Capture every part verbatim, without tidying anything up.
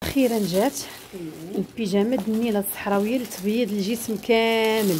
اخيرا جات البيجامه د النيله الصحراويه اللي تبيض الجسم كامل.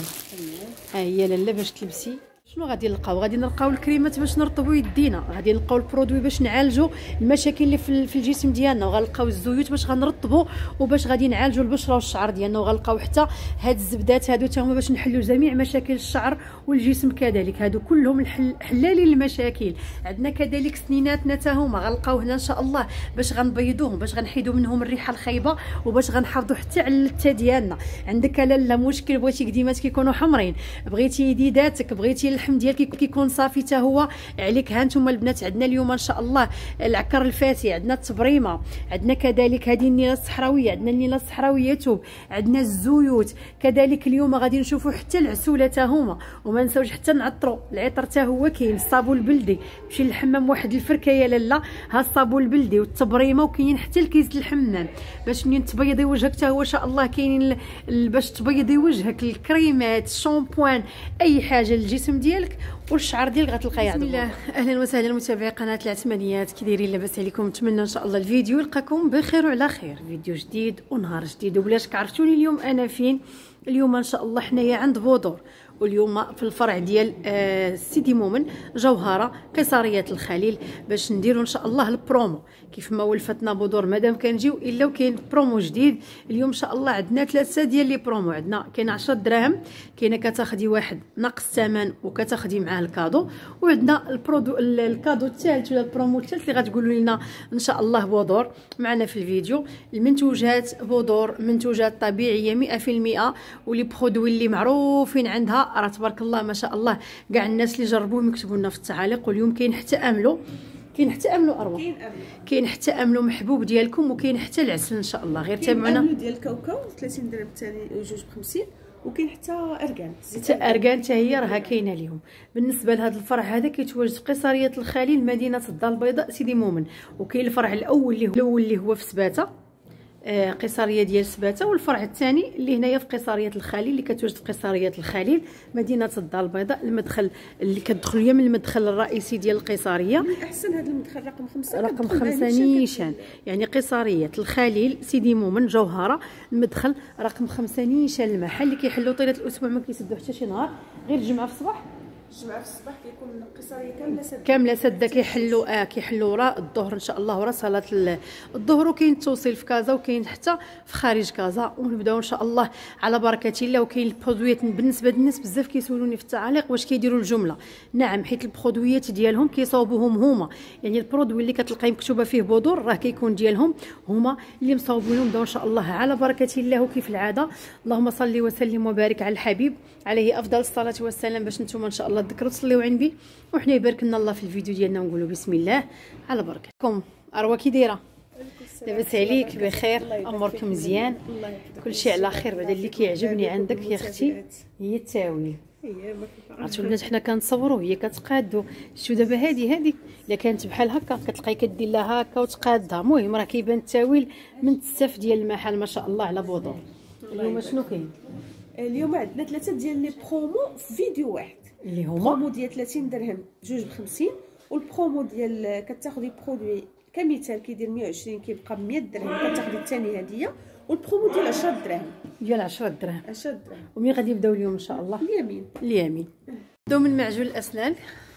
ها هي لاله باش تلبسي. شنو غادي نلقاو؟ غادي نلقاو الكريمات باش نرطبوا يدينا، غادي نلقاو البرودوي باش نعالجوا المشاكل اللي في الجسم ديالنا، وغنلقاو الزيوت باش غنرطبوا وباش غادي نعالجوا البشره والشعر ديالنا، وغنلقاو حتى هاد الزبدات هادو حتى هما باش نحلوا جميع مشاكل الشعر والجسم كذلك. هادو كلهم حلالين للمشاكل. عندنا كذلك سنيناتنا حتى هما غنلقاو هنا ان شاء الله باش غنبيضوهم، باش غنحيدوا منهم الريحه الخايبه، وباش غنحافظوا حتى على اللثه ديالنا. عندك لاله مشكل بغيتي قديمات كيكونوا حمرين، بغيتي يديداتك، بغيتي اللحم ديالك كيكون صافي حتى هو عليك. ها نتوما البنات عندنا اليوم ان شاء الله العكر الفاتي، عندنا التبريمه، عندنا كذلك هذه النيله الصحراويه، عندنا النيله الصحراويه توب، عندنا الزيوت كذلك. اليوم غادي نشوفوا حتى العسوله حتى هما، وما نساوش حتى نعطروا العطر حتى هو كاين. الصابون البلدي، مشي للحمام واحد الفركه لاله، ها الصابون البلدي والتبريمه، وكاين حتى الكيس الحمام باش منين تبيضي وجهك حتى هو ان شاء الله كاينين باش تبيضي وجهك. الكريمات، الشامبوان، اي حاجه للجسم ديالك والشعر ديالك غتلقايه عندك. بسم الله، اهلا وسهلا متابعي قناه العثمانيات، كي دايرين؟ لاباس عليكم؟ نتمنى ان شاء الله الفيديو يلقاكم بخير وعلى خير. فيديو جديد ونهار جديد. وبلاش عرفتوني اليوم انا فين؟ اليوم ان شاء الله حنايا عند بودور، واليوم في الفرع ديال آه سيدي مومن جوهره قيصريه الخليل، باش نديروا ان شاء الله البرومو كيف ما ولفتنا بودور مادام كنجيو الا وكاين برومو جديد. اليوم ان شاء الله عندنا ثلاثه ديال لي برومو. عندنا كاين عشرة دراهم، كاينه كتاخدي واحد ناقص ثمن وكتاخدي معاه الكادو، وعندنا البرودو الكادو الثالث ولا البرومو الثالث اللي غتقولوا لنا ان شاء الله بودور معنا في الفيديو. المنتوجات بودور منتوجات طبيعيه مئة في المئة، ولي برودوي اللي معروفين عندها راه تبارك الله ما شاء الله. كاع الناس اللي جربوهم يكتبوا لنا في التعاليق. واليوم كاين حتى املو، كاين حتى املو اروى، كاين حتى املو محبوب ديالكم، وكاين حتى العسل ان شاء الله. غير تابعونا. املو ديال الكاوكاو ثلاثين درهم الثاني جوج ب خمسين، وكاين حتى اركان، حتى اركان حتى هي راها كاينه اليوم. بالنسبه لهذا الفرع هذا كيتواجد في قيصريه الخليل مدينه الدار البيضاء سيدي مومن. وكاين الفرع الاول اللي هو الاول اللي هو في سباته، آه قيصريه ديال سباته، والفرع الثاني اللي هنايا في قيصريه الخليل اللي كتواجد في قيصريه الخليل مدينه الدار البيضاء. المدخل اللي كتدخلوا يا من المدخل الرئيسي ديال القيصريه، من احسن هذا المدخل رقم خمسة، رقم خمسة نيشان، يعني قيصريه الخليل سيدي مومن جوهره، المدخل رقم خمسة نيشان. المحل اللي كيحلوا طيله الاسبوع ما كيسدوا حتى شي نهار، غير الجمعه في الصباح. الجمعه في الصباح كيكون القيصريه كامله ساده كامله ساده، كيحلوا اه كيحلوا وراء الظهر ان شاء الله، وراء صلاه الظهر. وكاين التوصيل في كازا، وكاين حتى في خارج كازا. ونبداو ان شاء الله على بركه الله. وكاين البرودويات بالنسبه للناس بزاف كيسولوني في التعاليق واش كيديروا الجمله. نعم، حيت البرودويات ديالهم كيصاوبوهم هما، يعني البرودوي اللي كتلقاي مكتوبه فيه بودور راه كيكون ديالهم هما اللي مصاوبينهم. نبداو ان شاء الله على بركه الله. وكيف العاده اللهم صل وسلم وبارك على الحبيب عليه افضل الصلاه والسلام، باش نتوما ان شااء الله تذكروا تصليو عندي وحنا يبارك لنا الله في الفيديو ديالنا، ونقولوا بسم الله على بركتكم. اروى كي دايره؟ لاباس عليك؟ بخير؟ امورك مزيان؟ كلشي على خير. بعدا اللي كيعجبني عندك يا اختي هي التاويل. عرفتوا البنات حنا كنصوروا هي كتقادو. شتو دابا هادي هادي الا كانت بحال هكا كتلقاي كدير لها هكا وتقادها. المهم راه كيبان التاويل من التستاف ديال المحل ما شاء الله على بودور. اليوم شنو كاين؟ اليوم عندنا ثلاثه ديال لي برومو في فيديو واحد، اللي هما برومو ديال ثلاثين درهم جوج ب خمسين، والبرومو ديال كتاخدي برودوي كمثال كيدير مية وعشرين كيبقى ب مية درهم، كتاخدي الثاني هديه. والبرومو ديال عشرة دراهم، ديال عشرة دراهم عشرة دراهم. ومين غادي يبداو اليوم ان شاء الله؟ اليمين اليمين. نبداو من معجون الاسنان.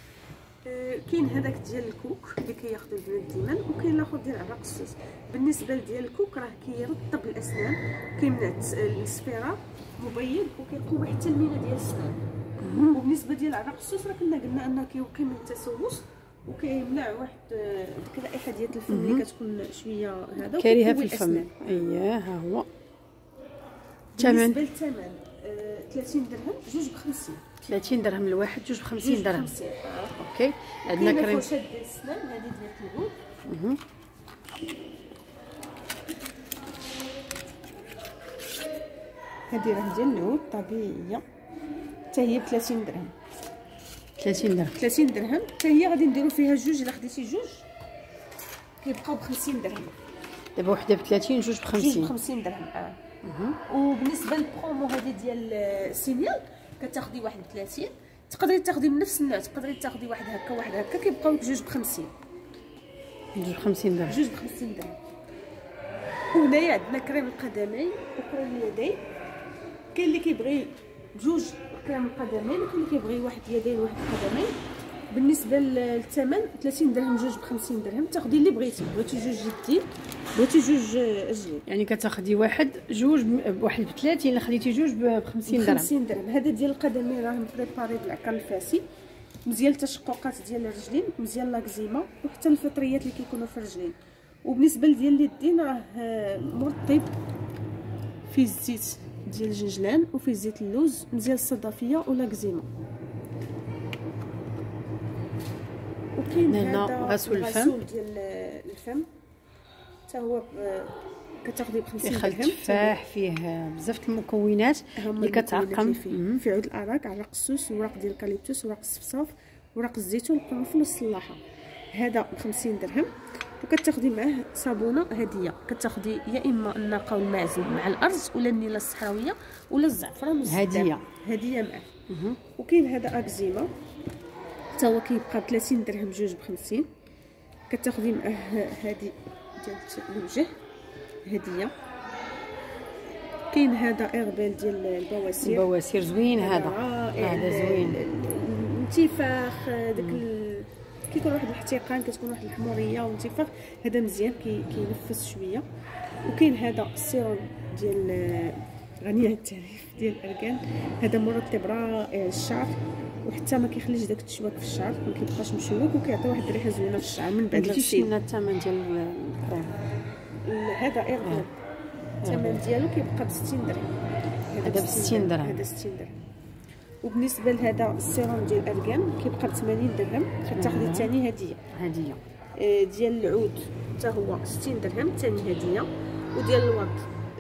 آه كاين هذاك ديال الكوك اللي كياخذوا البنات ديما، وكاين الاخر ديال عرق السوس. بالنسبه ديال الكوك راه كيرطب الاسنان، كيمنع الصفيره، مبيض، وكيقوي حتى المينا ديال السنان. وبالنسبه ديال عرق السوس راه كنا قلنا انه كيوقي من التسوس، وكيمنع واحد ديك الرائحه ديال الفم اللي كتكون شويه هذا كارهه في الفم. اييه ها هو الثمن. بالنسبه للثمن آه ثلاثين درهم جوج ب خمسين. ثلاثين درهم الواحد، جوج ب خمسين درهم. آه. اوكي. عندنا كريم فرشات ديال السنان هذه ديال الكلوب. هذه راه ديال العود طبيعيه حتى هي ب ثلاثين درهم. ثلاثين درهم ثلاثين درهم حتى هي. غادي نديروا فيها جوج، الا خديتي جوج كيبقاو ب خمسين درهم. دابا وحده ب ثلاثين جوج ب خمسين. جوج ب خمسين درهم. اه وبالنسبه للبرومو هذه ديال السينيال كتاخدي واحد ب ثلاثين، تقدري تاخدي من نفس النوع، تقدري تاخدي واحد هكا واحد هكا كيبقاو لك جوج ب خمسين. جوج ب خمسين درهم. جوج ب خمسين درهم. وهنايا عندنا كريم القدمين وكريم اليدين. كاين اللي كيبغي بجوج كريم القدمين وكاين اللي كيبغي واحد اليدين وواحد القدمين. بالنسبه للثمن ثلاثين درهم جوج ب خمسين درهم، تاخدي اللي بغيتي، بغيتي جوج جدين بغيتي جوج اجلين، يعني كتاخدي واحد جوج بواحد ب ثلاثين، الا خديتي جوج ب خمسين درهم. خمسين درهم. هذا ديال القدمين راه بريباري بالعقل الفاسي، مزيان التشققات ديال الرجلين، مزيان لاكزيما وحتى الفطريات اللي كيكونوا في الرجلين. وبالنسبه لديال اليدين راه مرطب فيه الزيت ديال الجنجلان وفيه زيت اللوز، مزيان الصدفيه ولاكزيما. وكاين هنا هذا غسول الفم ديال الفم حتى هو كتاخدي ب خمسين خل درهم. تفاح فيه بزاف المكونات اللي كتعقم فيه, فيه عود الاراك، عرق السوس، وراق ديال الكاليبتوس، وراق الصفصاف، وراق الزيتون، القرنفل والصلاحه. هذا ب خمسين درهم. وكتاخدي معاه صابونه هديه، كتاخدي يا اما الناقه والمعزول مع الارز ولا النيله الصحراويه ولا الزعفران والزبده هديه هديه معاه. وكاين هذا اكزيما حتى هو كيبقى ب ثلاثين درهم جوج ب خمسين. كتاخدي معاه هذه ديال الوجه هديه. كاين هذا ايربيل ديال البواسير، البواسير زوين هذا هذا زوين. الانتفاخ داك ال... كيكون واحد الاحتقان، كتكون واحد الحموريه والانتفاخ، هذا مزيان كي كينفس شويه. وكاين هذا السيروم ديال غني عن التعريف ديال الاركان، هذا مرطب رائع للشعر وحتى ما كيخليش داك التشواك في الشعر، ما كيبقاش مشوك وكيعطي واحد الريحه زوينه في الشعر من بعد الغسيل. شنو الثمن ديال الكريم؟ هذا ايربيل الثمن ديالو كيبقى ب ستين درهم. هذا ب ستين درهم. هذا ستين درهم. وبالنسبه لهذا السيروم ديال الاركان كيبقى ب ثمانين درهم. كتاخدي الثاني هديه هديه ديال العود حتى هو ستين درهم الثاني هديه. وديال الورد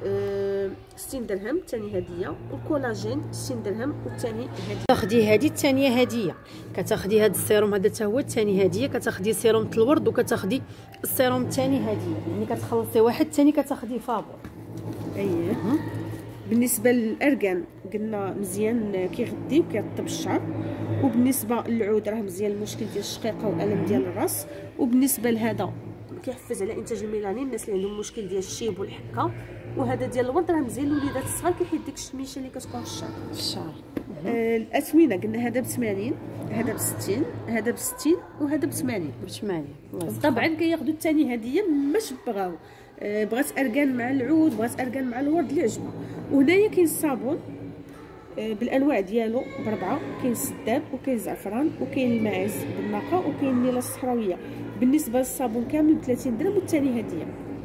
ستين درهم الثاني هديه. والكولاجين ستين درهم والثاني هديه. تاخدي هذه الثانيه هديه، كتاخدي هذا السيروم هذا حتى هو الثاني هديه، كتاخدي سيروم الورد وكتاخدي السيروم الثاني هديه، يعني كتخلصي واحد الثاني كتاخدي فابور. اييه. بالنسبه للاركان قلنا مزيان كيغذي وكيرطب الشعر. وبالنسبه للعود راه مزيان المشكل ديال الشقيقه والالم ديال الراس. وبالنسبه لهذا كيحفز على انتاج الميلانين، الناس اللي عندهم مشكل ديال الشيب والحكه. وهذا ديال الورد راه مزيان للوليدات الصغار، كيحيد ديك الشميشه اللي كتكون في الشعر في الشعر. آه الاثمنه قلنا هذا ب ثمانين، هذا ب ستين، هذا ب ستين وهذا ب ثمانين. ب ثمانين طبعا كياخذوا الثاني هديه باش بغاو. آه بغات اركان مع العود، بغات اركان مع الورد اللي عجبها. وهنايا كاين الصابون آه بالانواع ديالو بربعه، كاين السداب وكاين الزعفران وكاين الماعز بالناقه وكاين النيله الصحراويه. بالنسبه للصابون كامل ب ثلاثين درهم والثاني هديه.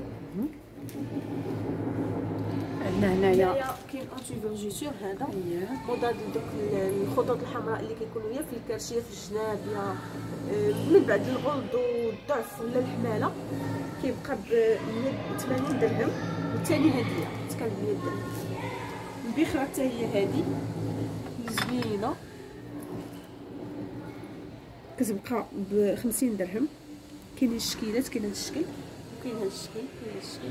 عندنا هنايا كاين انتي فيرجيسور هذا مضاد لدوك الخطوط الحمراء اللي كيكونوا يا في الكرشيه في الجناب يا من بعد الغلظ والضعف ولا الحماله. كيبقى ب ثمانين درهم والثاني هديه تكال ب مية درهم. البخره حتى هي هذه زوينه كتبقى ب خمسين درهم. كاينين الشكيلات، كاين هذا الشكل وكاين هذا الشكل كاين هذا الشكل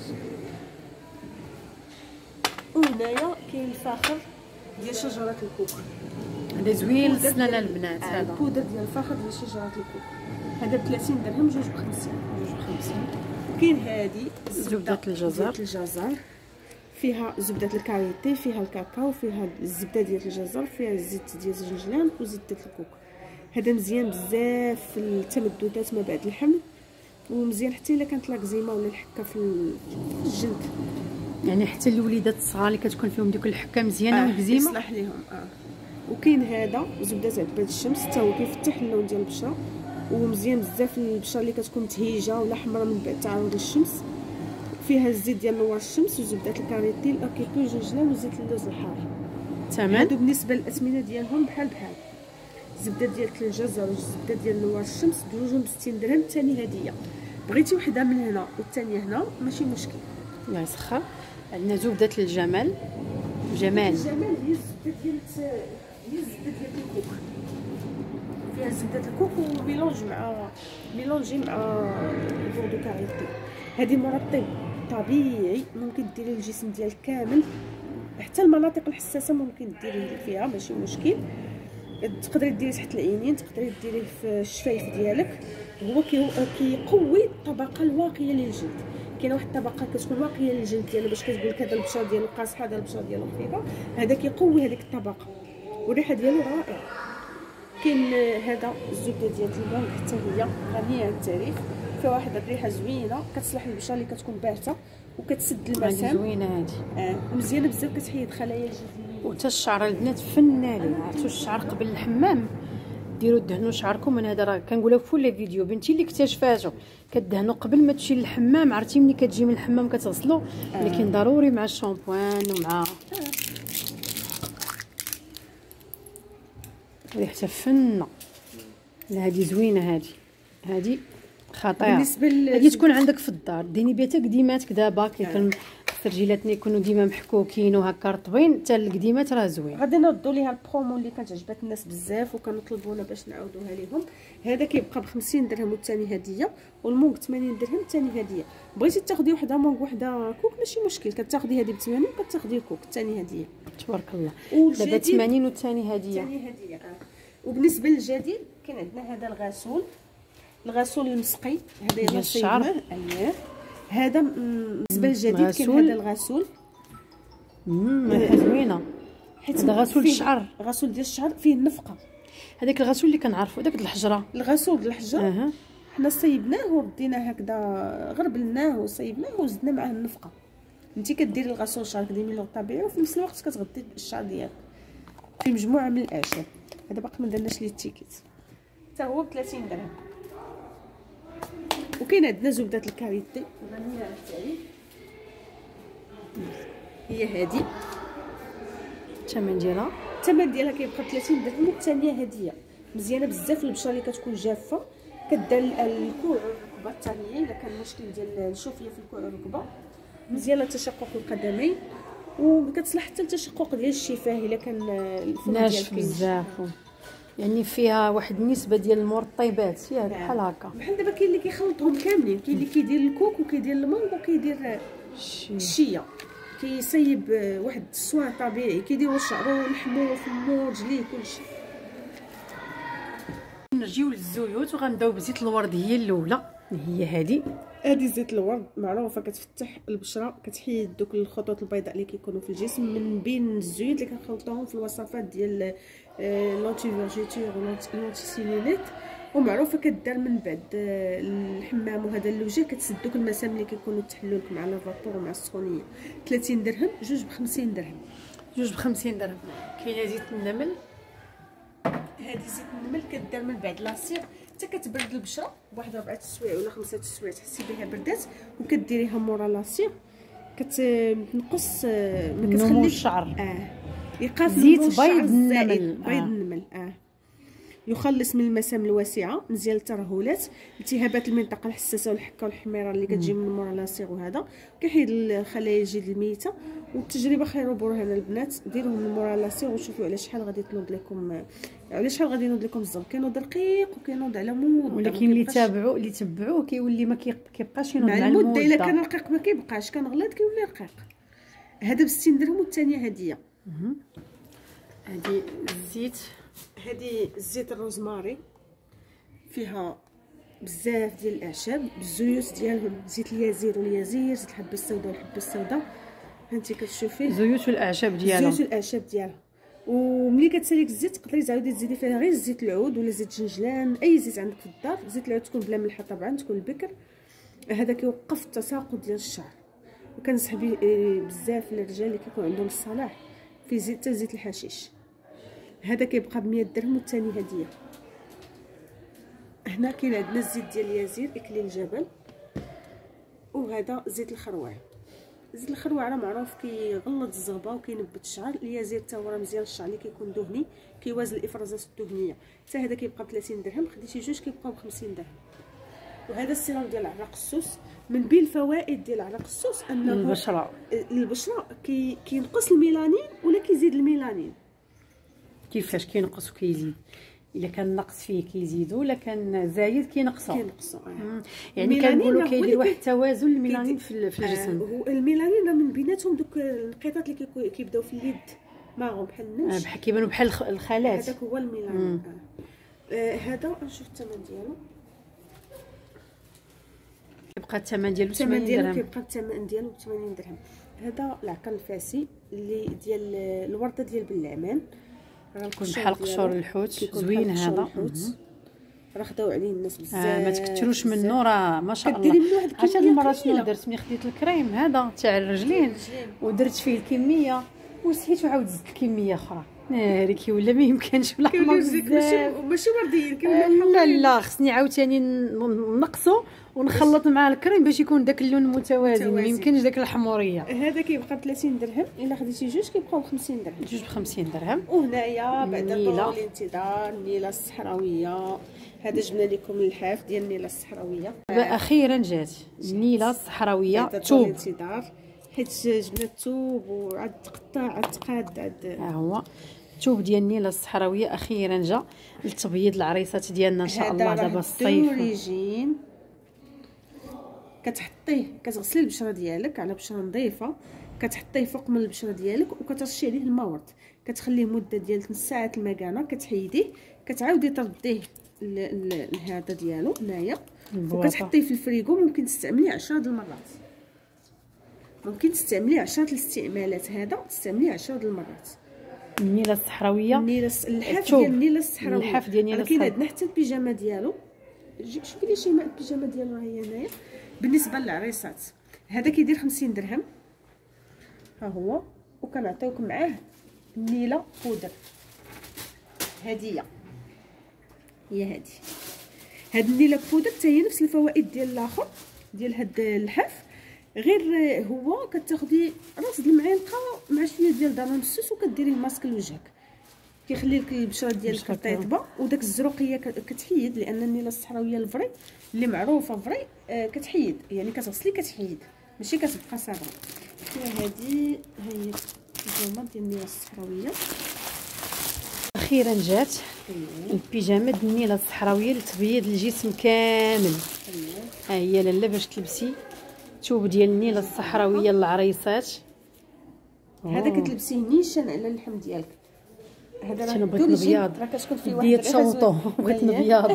وهنايا كاين الفاخر ديال شجره الكوك. هذا زوين للسنان البنات. هذا البودر ديال الفاخر ديال شجره الكوك هذا ب ثلاثين درهم جوج ب خمسين. جوج ب خمسين. وكاين هذه زبده الجزر، الجزر فيها زبده الكاريتي، فيها الكاكاو، فيها الزبده ديال الجزر، فيها الزيت ديال الجنجلان وزيت الكوك. هذا مزيان بزاف في التمددات ما بعد الحمل، ومزيان حتى الا كانت لاكزيما ولا الحكه في الجلد، يعني حتى الوليدات الصغار اللي كتكون فيهم ديك الحكه مزيانه آه والكزيمه يصلح ليهم. اه وكاين هذا زبده عباد الشمس حتى هو كيفتح اللون ديال البشره ومزيان بزاف للبشره اللي كتكون متهيجه ولا حمراء من بعد تعرض للشمس. فيها الزيت ديال نوار الشمس وزبده الكاريتي الاكيكو والجنجلان وزيت اللوز الحار. تمام. هادو بالنسبه للاثمنه ديالهم بحال بحال. الزبده ديال الجزر والزبده ديال نوار الشمس بجوجهم ب ستين درهم الثاني هديه. بغيتي وحده من هنا والثانيه هنا ماشي مشكل. الله يسخر. عندنا زبده الجمال جمال الجمال هي الزبده ديال هي الزبده ديال الكوك، فيها زبده الكوك وميلونج مع ميلونجي مع البوردو كاريتي. هذه مرطب طبيعي ممكن ديري الجسم ديالك كامل، حتى المناطق الحساسه ممكن ديري فيها ماشي مشكل. تقدري ديري تحت العينين، تقدري ديريه في الشفايف ديالك. هو كيقوي الطبقه الواقيه للجلد، كاينه واحد الطبقه كتكون واقيه للجلد ديالو باش كتقول لك هذا البشره ديالو قاصحه هذا البشره ديالو خفيفه. هذا كيقوي هذيك الطبقه والريحه ديالو رائعه. كاين هذا الزبده ديال المونغ حتى هي غنيه عن التعريف، فيها واحد الريحه زوينه كتصلح للبشره اللي كتكون بارده وكتسد المسام. زوينه هذه اه ومزيانه بزاف كتحيد خلايا الجلد. وتا الشعر البنات فنانين. عرفتوا الشعر قبل الحمام ديروا دهنوا شعركم. من هذا راه كنقولها في كل فيديو، بنتي اللي اكتشفاتو كدهنوا قبل ما تمشي للحمام. عرفتي ملي كتجي من الحمام كتغسلوا آه. لكن ضروري مع الشامبوان ومع آه. ريحتها فنه. هذه زوينه، هذه هذه خطيره. بالنسبه هذه تكون عندك في الدار ديني بها حتى قديماتك دابا كي كان الرجيلاتنا يكونوا ديما محكوكين وهكا رطبين، حتى القديمات راه زوين. غادي نردوا ليها البرومو اللي كانت عجبات الناس بزاف وكنطلبونا باش نعاودوها لهم. هذا كيبقى ب خمسين درهم والثاني هديه، والمونغ ثمانين درهم الثاني هديه. بغيتي تاخدي وحده مونغ وحده كوك ماشي مشكل، كتاخدي هذه ب ثمانين وكتاخدي كوك الثاني هديه. تبارك الله. دابا ثمانين والثاني هديه. الثاني هديه اه. وبالنسبه للجديد كاين عندنا هذا الغسول، الغسول المسقي هذا يلاه صيبناه. اييه هذا بالنسبه للجديد كاين هذا الغسول. امم ريحه زوينه. حيت هذا غسول الشعر، غسول ديال الشعر فيه النفقه. هذاك الغسول اللي كنعرفوا داك الحجره، الغسول ديال الحجره اها حنا صيبناه ورديناه هكذا غربلناه وصيبناه وزدنا معاه النفقه. انت كديري الغسول الشعر كديري له طبيعي وفي نفس الوقت كتغطي الشعر ديالك في مجموعه من الاعشاب. هذا باقي ما درناش ليه التيكيت، حتى هو ب ثلاثين درهم. وكاين عندنا زبده الكاريتي غنيه عن التعريف، هي هذه الثمن ديالها الثمن ديالها كيبقى ب ثلاثين درهم والثانيه هديه. مزيانه بزاف للبشره اللي كتكون جافه، كدار الكوع والركبه حتى هي الا كان مشكل ديال الشوفيه في الكوع والركبه. مزيانه لتشقق القدمين وكتصلح حتى لتشقق ديال الشفاه الا كان الفم ناشف بزاف، يعني فيها واحد النسبه ديال المرطبات ياك بحال هكا. بحال دابا كاين اللي كيخلطهم كاملين، كاين اللي كيدير الكوك وكيدير المونغ وكيدير الشيه، كيصيب واحد الصوان طبيعي كيديروا شعرو ولحمو وفمو ورجليه كلشي. نرجيو للزيوت وغنبداو بزيت الورد. هي الاولى هي هذه هذه زيت الورد معروفه كتفتح البشره، كتحيد دوك الخطوط البيضاء اللي كيكونوا في الجسم من بين الزيوت اللي كنخلطوهم في الوصفات ديال لونتي فيرجيتور ولونتي سيلوليت. ومعروفه كدار من بعد الحمام وهذا اللوجه كتسد دوك المسام اللي كيكونوا تحلوا لك مع لافاتور ومع السخونيه. ثلاثين درهم، جوج ب خمسين درهم. جوج ب خمسين درهم. كاينه زيت النمل، هذه زيت النمل كدار من بعد لاصيغ حتى كتبرد البشره بواحد ربعه السوايع ولا خمسه السوايع تحسي بها بردات وكديريها مورا لاصيغ كتنقص ما كتخليش الشعر. اه ايقاف زيت بيض النمل. بيض آه. النمل اه يخلص من المسام الواسعه، مزيان للترهلات، التهابات المنطقه الحساسه والحكه والحميره اللي كتجي من مورا لاصيغ. وهذا كيحيد خلايا الجلد الميته. والتجربه خير وبرهان البنات، ديروهم من مورا لاصيغ وشوفوا على شحال غادي تنوض لكم، على شحال غادي ينوض لكم الزر. كينوض رقيق وكينوض على مود، ولكن اللي تابعوا اللي تبعوه كيولي ما كيبقاش ينوض مع المده. الا كان رقيق ما كيبقاش، كان غليظ كيولي رقيق. هذا ب ستين درهم والثانيه هديه. هذه الزيت، هذه زيت الروزماري فيها بزاف ديال الاعشاب بالزيوت ديالهم، زيت اليازير واليازير، زيت الحبه السوداء والحبه السوداء. هانتي كتشوفي زيوت والاعشاب ديالهم، زيوت والاعشاب ديالها. وملي كتساليك الزيت تقدري تعاودي تزيدي فيها غير زيت العود ولا زيت جنجلان، اي زيت عندك في الدار. زيت العود تكون بلا ملحه طبعا، تكون البكر. هذا كيوقف التساقط ديال الشعر، وكنصح به بزاف للرجال اللي كيكون عندهم الصلاح في زيت حتى زيت الحشيش. هذا كيبقى ب مية درهم والثاني هديه. هنا كاين عندنا الزيت ديال اليازير اكليل الجبل، وهذا زيت الخروع. زيت الخروع راه معروف كيغلظ الزغبه وكينبت الشعر. اليازير حتى هو راه مزيان الشعر اللي كيكون دهني كيوازن الافرازات الدهنيه. حتى هذا كيبقى ب ثلاثين درهم، خديتي جوج كيبقاو ب خمسين درهم. وهذا السيرام ديال عرق السوس، من بين الفوائد ديال عرق السوس انه البشره البشره كي كينقص الميلانين ولا كيزيد الميلانين. كيفاش كينقص وكيزيد؟ الا كان نقص فيه كيزيدوا، الا كان زايد كينقصوا كينقصوا آه. يعني كنقولوا كيدير واحد التوازن الميلانين في, في الجسم. آه. هو الميلانين راه من بيناتهم دوك النقيطات اللي كيبداو في اليد ماغو بحال النمش، بحال كيبانوا بحال الخالات. هذاك هو الميلانين. آه. آه. هذا نشوف الثمن ديالو. كيبقى الثمن ديالو الثمن ثمانين ديالو درهم. كيبقى الثمن ديالو ثمانين درهم. هذا العقل الفاسي اللي ديال الورده ديال باللعمان، راه كيكون بحال قشور الحوت، زوين هذا. راه خداو عليه الناس بزاف. آه ما تكثروش منه، راه ما شاء كديري الله. منه واحد عرفتي الكميه المره شنو قليلة. درت ملي خديت الكريم هذا تاع الرجلين ودرت فيه الكميه وسهيت وعاود زدت الكميه اخرى، ناري كي ولا ما يمكنش بلا حمر بزاف. ماشي ماشي ورديين كيولوا لا لا خصني عاوتاني نقصو ونخلط مع الكريم باش يكون داك اللون متوازن، ما يمكنش داك الحموريه. هذا كيبقى ثلاثين درهم، الا خديتي جوج كيبقاو خمسين درهم. جوج ب خمسين درهم. وهنايا بعد طول الانتظار النيله الصحراويه، هذا جبنا لكم اللحاف ديال النيله الصحراويه. اخيرا جات النيله الصحراويه توب الانتظار، حيت جبنا الثوب وعاد تقطع عاد تقاد عاد. ها هو الثوب ديال النيله الصحراويه اخيرا جا لتبييض العريسات ديالنا ان شاء الله دابا الصيف. اوريجين كتحطيه، كتغسلي البشره ديالك على بشره نظيفه، كتحطيه فوق من البشره ديالك وكترشي عليه الماء ورد، كتخليه مده ديال ثلاث ساعات المكانه، كتحيديه كتعاودي ترديه لهذا ديالو هنايا وكتحطيه في الفريغو. ممكن تستعمليه عشرة د المرات، ممكن تستعمليه عشرة الاستعمالات، هذا تستعمليه عشرة د المرات. النيله الصحراويه، النيله اللحاف ديال النيله الصحراويه، اللحاف ديال النيله الصحراويه. كاين عندنا حتى البيجامه ديالو، شوفي لي شيماء البيجامه ديالو راه هي هنايا. بالنسبه للعريسات هذا كيدير خمسين درهم، ها هو. وكنعطيوكم معاه النيله بودر هديه، هي هذه. هاد النيله بودر حتى هي نفس الفوائد ديال الاخر ديال هاد اللحاف، غير هو كتاخدي راس د المعلقه مع شويه ديال دانون السوس وكديري الماسك لوجهك، كيخلي لك البشره ديالك رطيبه وداك الزروقيه كتحيد، لان النيله الصحراويه الفري اللي معروفه فري آه كتحيد، يعني كتغسلي كتحيد ماشي كتبقى صابغه. هذه هي البيجامه ديال النيله الصحراويه. اخيرا جات البيجامه ديال النيله الصحراويه لتبييض الجسم كامل. ها هي لاله باش تلبسي الثوب ديال النيله الصحراويه للعريسات. هذا كتلبسيه نيشان على اللحم ديالك. هذا راه بغيت نبيض، راه كتكون فيه واحد ديت شونطو بغيت نبيض.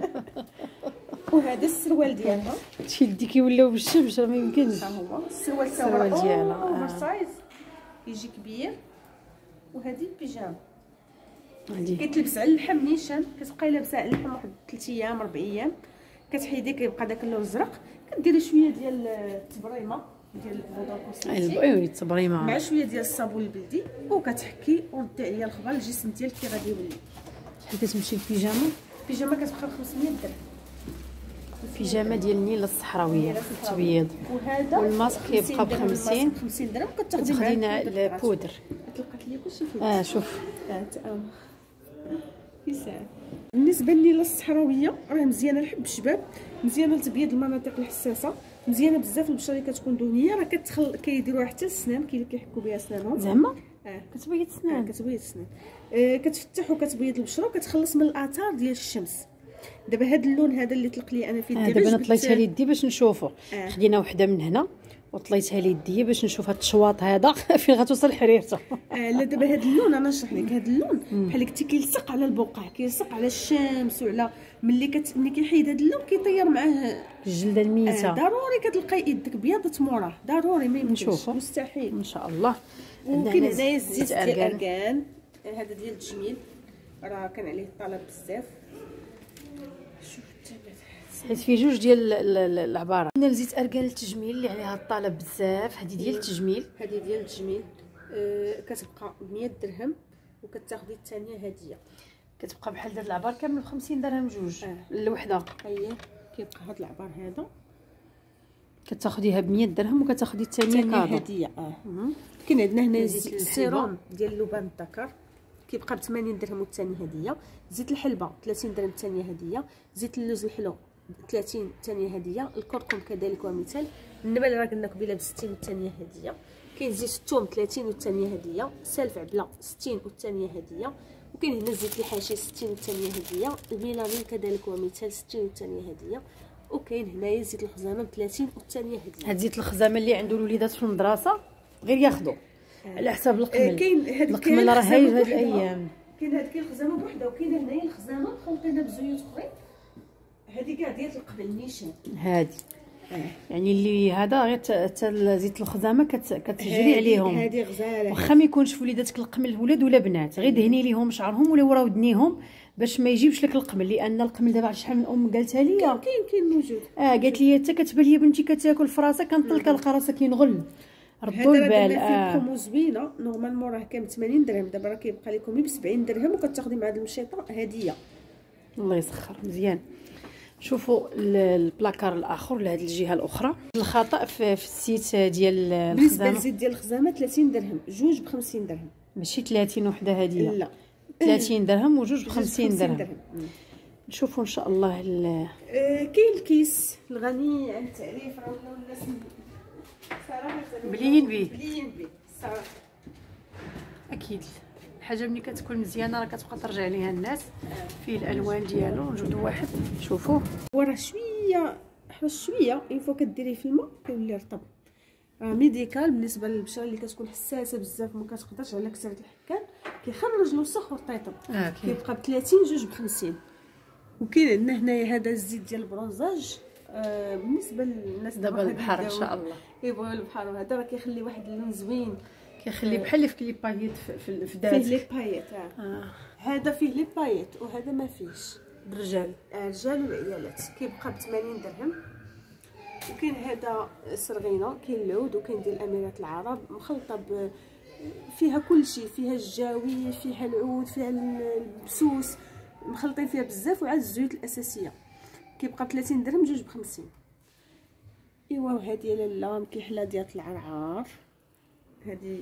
وهذا السروال ديالها شي يدي كيولاو بالشمس راه ما يمكنش. ها هو السروال السروال ديالها اوفر سايز كيجي كبير. وهذه البيجامه كيتلبس على اللحم نيشان، كتبقاي لابسه على اللحم واحد ثلاث ايام أربع ايام، كتحيديه كيبقى داك اللون الزرق، كديري شويه ديال التبريمه ديال البودر كوسميتيك ايوا التبريمه مع شويه ديال الصابون البلدي وكتحكي وردي عليا الخبر. الجسم ديالك كي غادي يولي. شحال كتمشي البيجامه؟ البيجامه كتبقى ب خمسمية درهم. البيجامه ديال النيله الصحراويه التبييض. وهذا والماسك كيبقى ب خمسين خمسين درهم. كتاخدي معاه البودر. طلقت ليا كلشي فيه. اه شوف يساعد. بالنسبه للنيله الصحراويه راه مزيانه لحب الشباب، مزيانه لتبييض المناطق الحساسه، مزيانه بزاف البشره اللي كتكون دهنيه، راه كتخل كيديروها حتى السنان، كاين اللي كيحكوا بها سنانهم زعما. اه كتبيض السنان. اه كتبيض السنان. آه كتفتح وكتبيض البشره وكتخلص من الاثار ديال الشمس. دابا هذا اللون هذا اللي طلق لي انا في يدي، دابا انا طليتها ليدي باش نشوفو. آه. خدينا وحده من هنا وطليتها ليدي باش نشوف هاد الشواط هذا فين غتوصل حريرته. آه لا دابا هذا اللون انا نشرح لك. هذا اللون بحال هكا كيلصق على البقع، كيلصق على الشمس وعلى ملي كت ملي كيحيد هذا اللون كيطير معاه الجلده الميته. آه ضروري كتلقاي يدك بياضت موراه، ضروري ما يمكنش نشوفو مستحيل ان شاء الله. وكاين هنايا الزيت ديال الاركان، هذا ديال التجميل راه كان عليه الطلب بزاف. شوف حيت فيه جوج ديال العباره. عندنا زيت اركان للتجميل اللي عليها الطلب بزاف. هذه ديال التجميل، هذه ديال التجميل آه كتبقى ب مية درهم وكتاخدي الثانيه هديه. كتبقى بحال هاد العبار كامل ب خمسين درهم جوج آه. الوحده. هي كيبقى هاد العبار هذا كتاخديها ب مية درهم وكتاخدي الثانيه كادو هديه. اه كاين عندنا هنا السيروم ديال لبان الذكر كيبقى ب ثمانين درهم والثاني هديه. زيت الحلبه ثلاثين درهم الثانيه هديه. زيت اللوز الحلو ثلاثين الثانيه هديه. الكركم كذلك ومثال. النبل راه قلنا قبيله ب ستين والثانيه هديه. كاين زيت الثوم ثلاثين والثانيه هديه. سالف عبله ستين والثانيه هديه. وكاين هنا زيت الحاشي ستين والثانيه هديه. الميلامين كذلك ومثال ستين والثانيه هديه. وكاين هنايا زيت الخزامه ب ثلاثين والثانيه هديه. هاد زيت الخزامه اللي عنده الوليدات في المدرسه غير ياخذوا على حساب القمل. كاين هاد القمل راه هايج هاد الايام. كاين هاد كاين الخزامه بوحده وكاين هنايا الخزامه مخلطينها بزيوت اخرين. هذه كاع ديال القبل نيشان. هادي يعني اللي هذا غير حتى زيت الخزامه كت... كتجري عليهم. هذه غزاله واخا ما يكونش وليداتك القمل ولاد ولا بنات، غير دهني ليهم شعرهم ولا ورا ودنيهم باش ما يجيبش لك القمل، لان القمل دابا شحال من ام قالتها لي كاين كاين موجود. اه قالت لي حتى كتبان لي بنتي كتاكل في راسها كنطلق كنلقى راسها كينغل. ردوا البال. اه برومو زوينه نورمالمون راه كان ب ثمانين درهم، دابا راه كيبقى لكم ب سبعين درهم وكتاخدي مع هاد المشيطه هديه. الله يسخر مزيان. شوفوا البلاكار الاخر لهاد الجهه الاخرى. الخطا في, في السيت ديال الخزامه بالنسبه للزيت ديال الخزامه ثلاثين درهم، جوج ب خمسين درهم. ماشي ثلاثين وحده هديه، لا ثلاثين درهم وجوج ب خمسين درهم. درهم. نشوفوا ان شاء الله. آه كاين الكيس الغني عن التعريف، راه ولاو الناس صراحه بلين بيه بلين بيه صراحه. اكيد الحاجه ملي كتكون مزيانه راه كتبقى ترجع ليها الناس. فيه الالوان ديالو نجبدوا واحد شوفوا. هو راه شويه حرج شويه اين فوا كديريه في الماء كيولي رطب. راه ميديكال بالنسبه للبشره اللي كتكون حساسه بزاف ما كتقدرش على كسره الحكان، كيخرج الوسخ والطيطب. آه كيبقى ب ثلاثين، جوج ب خمسين. وكاين عندنا هنايا هذا الزيت ديال البرونزاج. آه بالنسبه للناس دابا البحر ان شاء الله يبغيو البحر، وهذا راه كيخلي واحد اللون زوين، كيخلي بحال اللي في لي بايت في في دارك. فيه لي بايت. اه, آه. هذا فيه لي بايت وهذا ما فيهش. الرجال الرجال والعيالات كيبقى ب ثمانين درهم. وكاين هذا صرغينه، كاين العود وكاين ديال الاميرات العرب مخلطه ب فيها كل شيء، فيها الجاوي فيها العود فيها البسوس مخلطين فيها بزاف، وعاد الزيوت الاساسيه. كيبقى ب ثلاثين درهم، جوج ب خمسين. ايوا وهذه لاله مكيحله ديال العرعار، هذه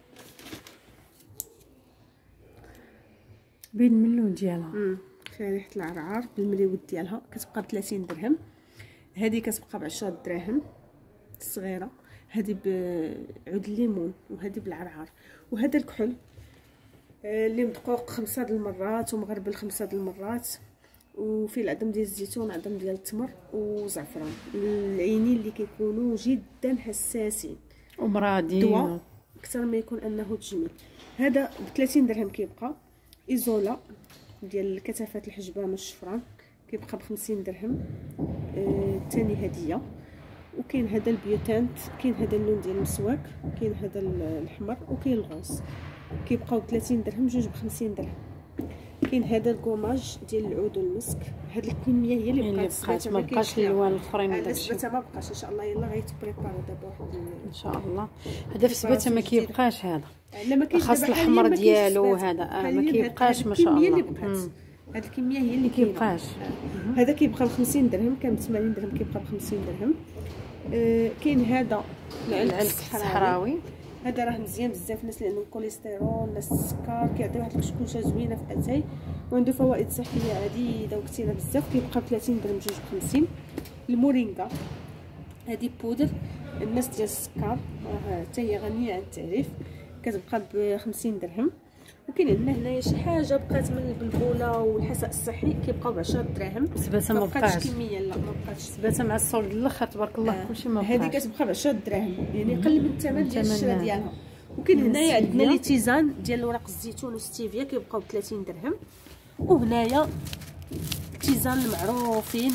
بين من اللون ديالها فيها ريحه العرعار بالمريود ديالها، كتبقى ب ثلاثين درهم. هذه كتبقى ب عشرة دراهم الصغيره، هذه بعود الليمون وهذه بالعرعار. وهذا الكحل اللي مدقوق خمسة د المرات ومغربل خمسة د المرات، وفيه العظم ديال الزيتون، عظم ديال التمر وزعفران. العينين اللي كيكونوا جدا حساسين ومرادين دواء اكثر ما يكون انه تجميل. هذا ب ثلاثين درهم كيبقى. ايزولا ديال كثافات الحجبان والشفران كيبقى ب خمسين درهم. ثاني آه هديه. وكاين هذا البيوتانت، كاين هذا اللون ديال المسواك، كاين هذا الاحمر وكاين الغوص، كيبقاو ب ثلاثين درهم، جوج ب خمسين درهم. كاين هذا الكوماج ديال العود والمسك، هذه الكميه هي اللي بقات، ما بقاش الالوان الاخرين. هذا سبته ما بقاش ان شاء الله. يلاه غيتبريباري دابا واحد ان شاء الله. هذا في سبته ما كيبقاش، هذا لا ما كاينش خاص الاحمر ديالو. هذا آه ما كيبقاش ما شاء الله. هذه الكميه هي اللي كيبقاش. آه. هذا كيبقى ب خمسين درهم، كان ب ثمانين درهم كيبقى ب خمسين درهم. آه كاين هذا العلق الصحراوي، هذا راه مزيان بزاف الناس اللي عندهم الكوليسترول، الناس السكر، كيعطي واحد الكشكوشه زوينه في اتاي وعنده فوائد صحيه عديده وكثيره بزاف. كيبقى ب ثلاثين درهم، جوج ب خمسين. المورينغا هذه بودر الناس ديال السكر، راه حتى هي غنيه عن التعريف، كتبقى ب خمسين درهم. وكاين عندنا هنايا شي حاجه بقات من البلبوله والحساء الصحي كيبقاو ب عشرة دراهم. سبته ما بقاش كميه، لا ما بقاش. سبته مع الصول ديال الاخر تبارك الله آه. كلشي ما بقاش. هذه كتبقى ب عشرة دراهم، يعني قل من الثمن ديال الشراء ديالها. وكاين هنايا عندنا لي تيزان ديال ورق الزيتون والستيفيا كيبقاو ب ثلاثين درهم. وهنايا التيزان المعروفين،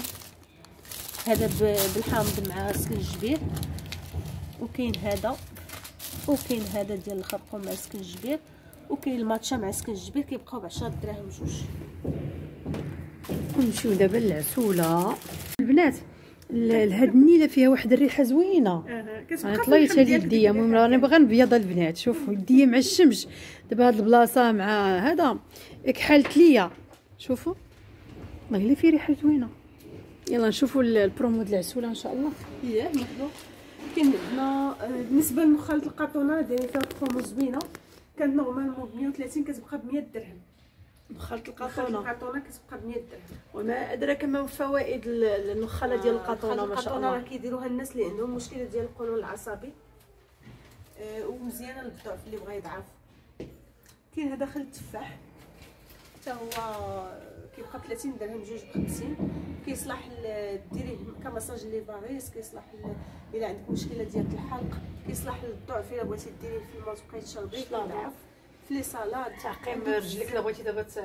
هذا بالحامض مع سكنجبير، وكاين هذا وكاين هذا ديال الخرقوم مع سكنجبير، وكاين الماتشا مع سكنجبير كيبقاو ب عشرة دراهم جوج. نمشيو دابا للعسوله البنات. هاد النيله فيها واحد الريحه زوينه. انا طليتها لي يديا. المهم راني باغا نبيض البنات. شوفوا يديا مع الشمس دابا هاد البلاصه مع هذا كحلت ليا. شوفوا والله الا في ريحه زوينه. يلا نشوفوا البرومو ديال العسوله ان شاء الله. ياه ناخذوا. كاين عندنا بالنسبه لمخالط القاطونه دايرين فيها برومو زوينه، كانت نورمالمون ب مية وثلاثين كتبقى ب مية درهم. مخالط القاطونه القاطونه كتبقى ب مية درهم. وما ادراك ما فوائد النخاله ديال القاطونه. ما شاء الله راه كيديروها الناس اللي عندهم مشكله ديال القولون العصبي، أه ومزيانه للضعف اللي بغى يضعف. كاين هذا خل التفاح حتى هو كيبقى ب ثلاثين درهم، جوج ب خمسين. كيصلح ديريه كمساج ليفاريس، كيصلح الا عندك مشكله ديال الحلق، كيصلح للضعف الا بغيتي ديريه في الماء تبقاي تشربيه كيضعف. في لي سالاد تعقيم رجليك الا بغيتي دابا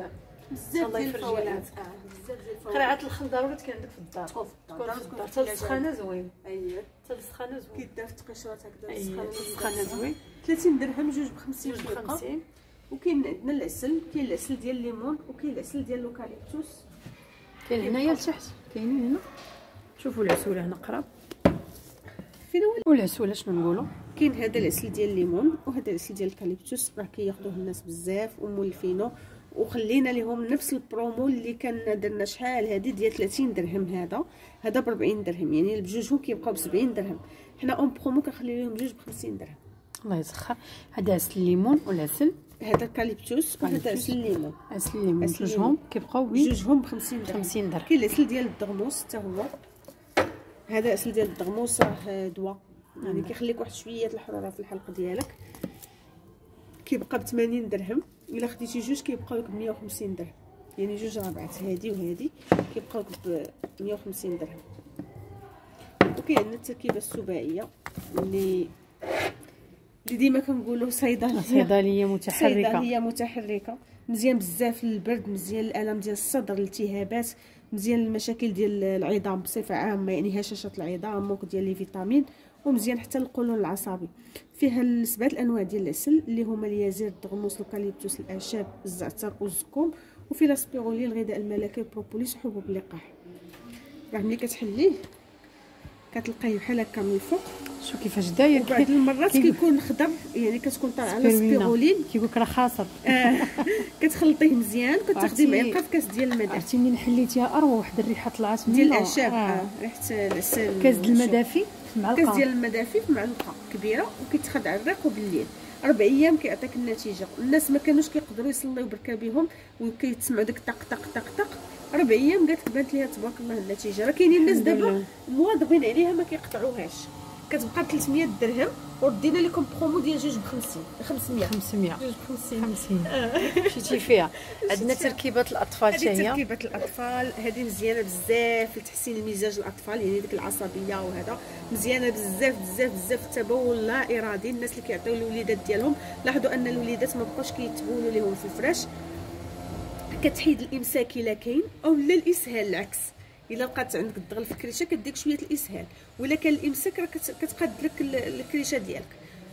بزاف ديال الفوائد. اه بزاف ديال الفوائد. قرعه الخل ضروري تكون عندك في الدار، تكون في الدار تكون حتى السخانه زوين. اييه حتى السخانه زوين كيدار في التقشرات هكذا. اييه السخانه زوين. ثلاثين درهم جوج ب خمسين جوج ب خمسين. وكاين عندنا العسل، كاين العسل ديال الليمون وكاين العسل ديال اللوكاليبتوس. كاين هنايا لتحت، كاينين هنا. شوفوا العسوله هنا قراب. فين هو والعسوله شنو نقولوا؟ كاين هذا العسل ديال الليمون وهذا العسل ديال الكاليبتوس، راه كياخذوه الناس بزاف ومولفينو، وخلينا لهم نفس البرومو اللي كان درنا شحال هذه ديال ثلاثين درهم. هذا هذا ب أربعين درهم، يعني بجوجهم كيبقاو ب سبعين درهم. حنا اون برومو كنخلي لهم جوج ب خمسين درهم. الله يسخر. هذا عسل الليمون والعسل، هذا الكاليبتوس وهذا عسل الليمون. عسل الليمون جوجهم كيبقاو بجوجهم ب خمسين درهم. خمسين درهم. كاين العسل ديال الدغموس حتى هو، هذا العسل ديال الدغموس راه دواء، يعني كيخليك واحد شويه الحراره في الحلق ديالك. كيبقى ب ثمانين درهم، الا خديتي جوج كيبقاو لك ب مية وخمسين درهم، يعني جوج ربعات هذه وهذه كيبقاو لك ب مية وخمسين درهم. وكاين عندنا التركيبه السباعيه اللي اللي ديما كنقولوا صيدليه صيدليه متحركه. صيدليه متحركه مزيان بزاف للبرد، مزيان الالم ديال الصدر، الالتهابات، مزيان المشاكل ديال العظام بصفه عامه، يعني هشاشه العظام، موك ديال لي فيتامين، ومزيان حتى للقولون العصبي. فيها سبعه الانواع ديال العسل اللي هما اليازير، الدغموس، الكاليبتوس، الاعشاب، الزعتر والزكوم، وفي لا سبيرولين، الغذاء الملكي، البروبوليس، وحبوب اللقاح. راه ملي كتحليه كتلقايه بحال هكا من الفوق، شوف كيفاش داير. بعض المرات كيكون خضر، يعني كتكون طالعه على سبيرولين، كيقول لك راه خاصر. آه. كتخلطيه مزيان، كتاخدي معلقه في كاس ديال الماء. عرفتي منين حليتيها اروع واحد الريحه طلعت منها ديال الاعشاب. اه ريحه العسل. كاس ديال الماء دافي في معلقه، كاس ديال الماء دافي في معلقه كبيره، وكيتخد على الريق وبالليل اربع ايام كيعطيك النتيجه. الناس ما كانوش كيقدروا يصليو بركابهم وكيتسمعوا داك طق طق طق طق، اربع ايام قالت بانت ليها تبارك الله النتيجه. راه كاينين الناس دابا مواظبين عليها ما كيقطعوهاش. كتبقى ب ثلاثمية درهم، وردينا لكم برومو ديال جوج ب خمسين خمسمية خمسمية جوج ب خمسين خمسين. مشيتي فيها. عندنا تركيبات الاطفال حتى هي. تركيبه الاطفال هذه مزيانه بزاف لتحسين المزاج الاطفال، يعني ديك العصبيه وهذا مزيانه بزاف بزاف بزاف. التبول لا ارادي، الناس اللي كيعطيو الوليدات ديالهم لاحظوا ان الوليدات ما بقاوش كيتبولوا لهم في الفراش. كتحيد الامساك الا كاين، او لا الاسهال العكس، الا بقات عندك الدغل في الكريشه كديك شويه الاسهال، ولا كان الامساك راه كتقاد لك الكريشه ديالك.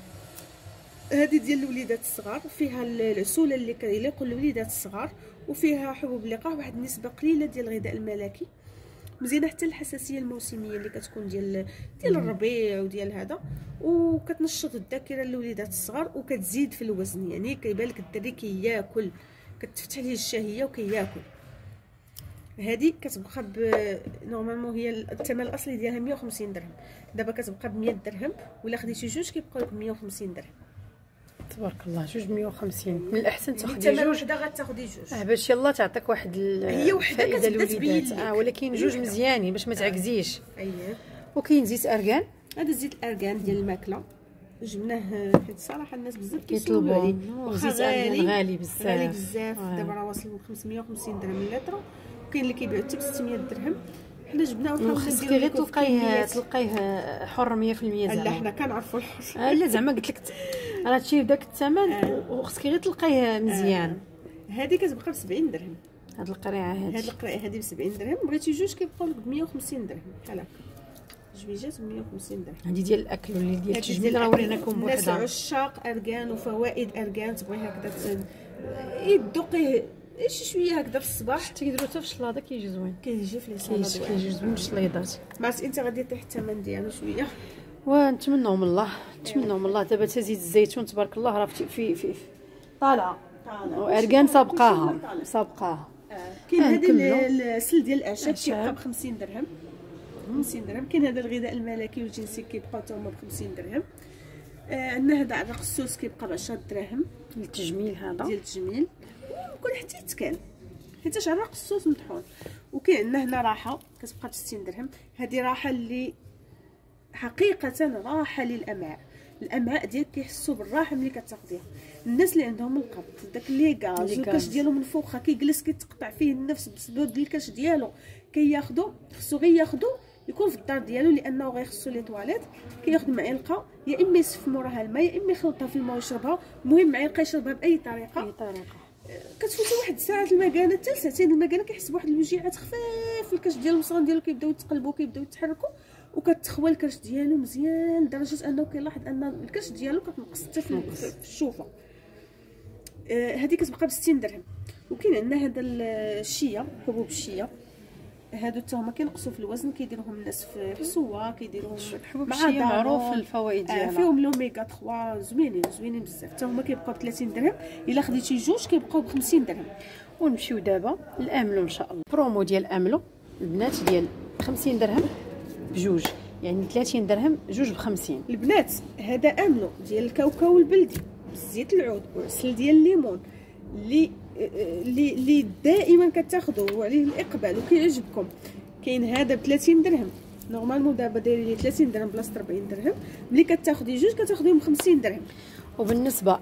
هذه ديال الوليدات الصغار، فيها العسوله اللي كيليقوا للوليدات الصغار، وفيها حبوب اللقاح، واحد النسبه قليله ديال الغذاء الملكي، مزيانه حتى الحساسيه الموسميه اللي كتكون ديال ديال الربيع وديال هذا، وكتنشط الذاكره للوليدات الصغار، وكتزيد في الوزن. يعني كيبان لك الدري كياكل، كتفتح ليه الشهيه وكياكل. هذه كتبقى ب نورمالمون هي الثمن الاصلي ديالها مية وخمسين درهم، دابا كتبقى ب مية درهم، ولا خديتي جوج كيبقاو لك مية وخمسين درهم. تبارك الله. جوج مية وخمسين. من الاحسن تاخدي يعني جوج، وحده غتاخدي جوج اه باش يلا تعطيك واحد هي وحده الفائده للوليدات. اه ولكن جوج مزيانين باش ما تعكزيش. اييه. وكاين زيت ارغان، هذا زيت الارغان ديال الماكله، جبناه حيت الصراحه الناس بزاف كيطلبوا عليه. زيت ارغان غالي بزاف غالي بزاف. دابا راه واصل ل خمسمية وخمسين درهم اللتر، وكاين اللي كيبيعوا حتى ب ستمية درهم. حنا جبناه وحنا خصك غير تلقايه تلقايه حر مية في المية. زعما لا حنا كنعرفوا الحر. آه لا زعما قلت لك راه تشري بداك الثمن، آه. وخصك غير تلقايه مزيان. آه. هذه كتبقى ب سبعين درهم. هاد القريعه هادي هاد القريعه هادي ب سبعين درهم، بغيتي جوج كيبقاو لك ب مية وخمسين درهم بحال هكا، جويجات ب مية وخمسين درهم. هادي ديال الاكل واللي ديال التجميل راه وريناكم بوحدها. الناس عشاق ارغان وفوائد ارغان، تبغي هكذا يدوقيه شي شويه هكذا في الصباح، حتى كيديروا حتى في الشلاضه كيجي زوين، كيجي في السلطه كيجي زوين الشليضات. ما انت غادي طيح الثمن ديالو شويه، ونتمنوا من الله نتمنوا من الله. دابا تا زيت الزيتون تبارك الله راه في في, في طالعه وارغان سابقاها سابقاها. كاين هذا السل ديال الاعشاب كيبقى ب خمسين درهم، خمسين درهم. كاين هذا الغذاء الملكي والجنسي كيبقاو حتى هما ب خمسين درهم. آه عندنا هذا عرق السوس كيبقى ب عشرة دراهم للتجميل، هذا ديال التجميل، وكل حتى يتكال حيتاش عرق السوس مطحون. وكاين عندنا هنا راحه كتبقى ب ستين درهم. هذه راحه اللي حقيقه راحه للامعاء، الامعاء ديالك كيحسوا بالراحه ملي كتاخديها. الناس اللي عندهم القبض داك لي غاز الكاش ديالو منفوخه كيجلس كيتقطع فيه النفس بسبب الكاش ديالو، كياخذو خصو غير ياخذو يكون في الدار ديالو، لانه غيخصو لي طواليت. كياخذ معلقه يا اما يسف موراها الماء يا اما يخلطها في الماء ويشربها. المهم معلقه يشربها باي طريقه، اي طريقه. كتفوتوا واحد ساعه المكانه حتى ساعتين المكانه، كيحس بواحد الوجيعات خفاف، الكاش ديال المصران ديالو كيبداو يتقلبوا كيبداو يتحركوا، وكتخوى الكرش ديالو مزيان لدرجه انه كيلاحظ ان الكرش ديالو كتنقص حتى في الشوفه. آه هذه كتبقى ب ستين درهم. وكاين عندنا هذا الشيا، حبوب الشيا، هادو حتى هما كينقصوا في الوزن، كيديروهم الناس في السوا، كيديروهم حبوب الشيا معروف الفوائد ديالها. آه فيهم لوميغا ثلاثة زوينين زوينين بزاف، حتى هما كيبقاو ب ثلاثين درهم، الا خديتي جوج كيبقاو ب خمسين درهم. ونمشيو دابا لاملو ان شاء الله. برومو ديال املو البنات ديال خمسين درهم بجوج، يعني ثلاثين درهم جوج ب خمسين. البنات هذا املو ديال الكاوكاو البلدي بزيت العود وعسل ديال الليمون، اللي اللي اللي دائما كتاخذوا وعليه الاقبال وكيعجبكم. كاين هذا ب ثلاثين درهم، نورمالمون دابا دايرين لي ثلاثين درهم بلاصه أربعين درهم، ملي كتاخذي جوج كتاخذيهم ب خمسين درهم. وبالنسبه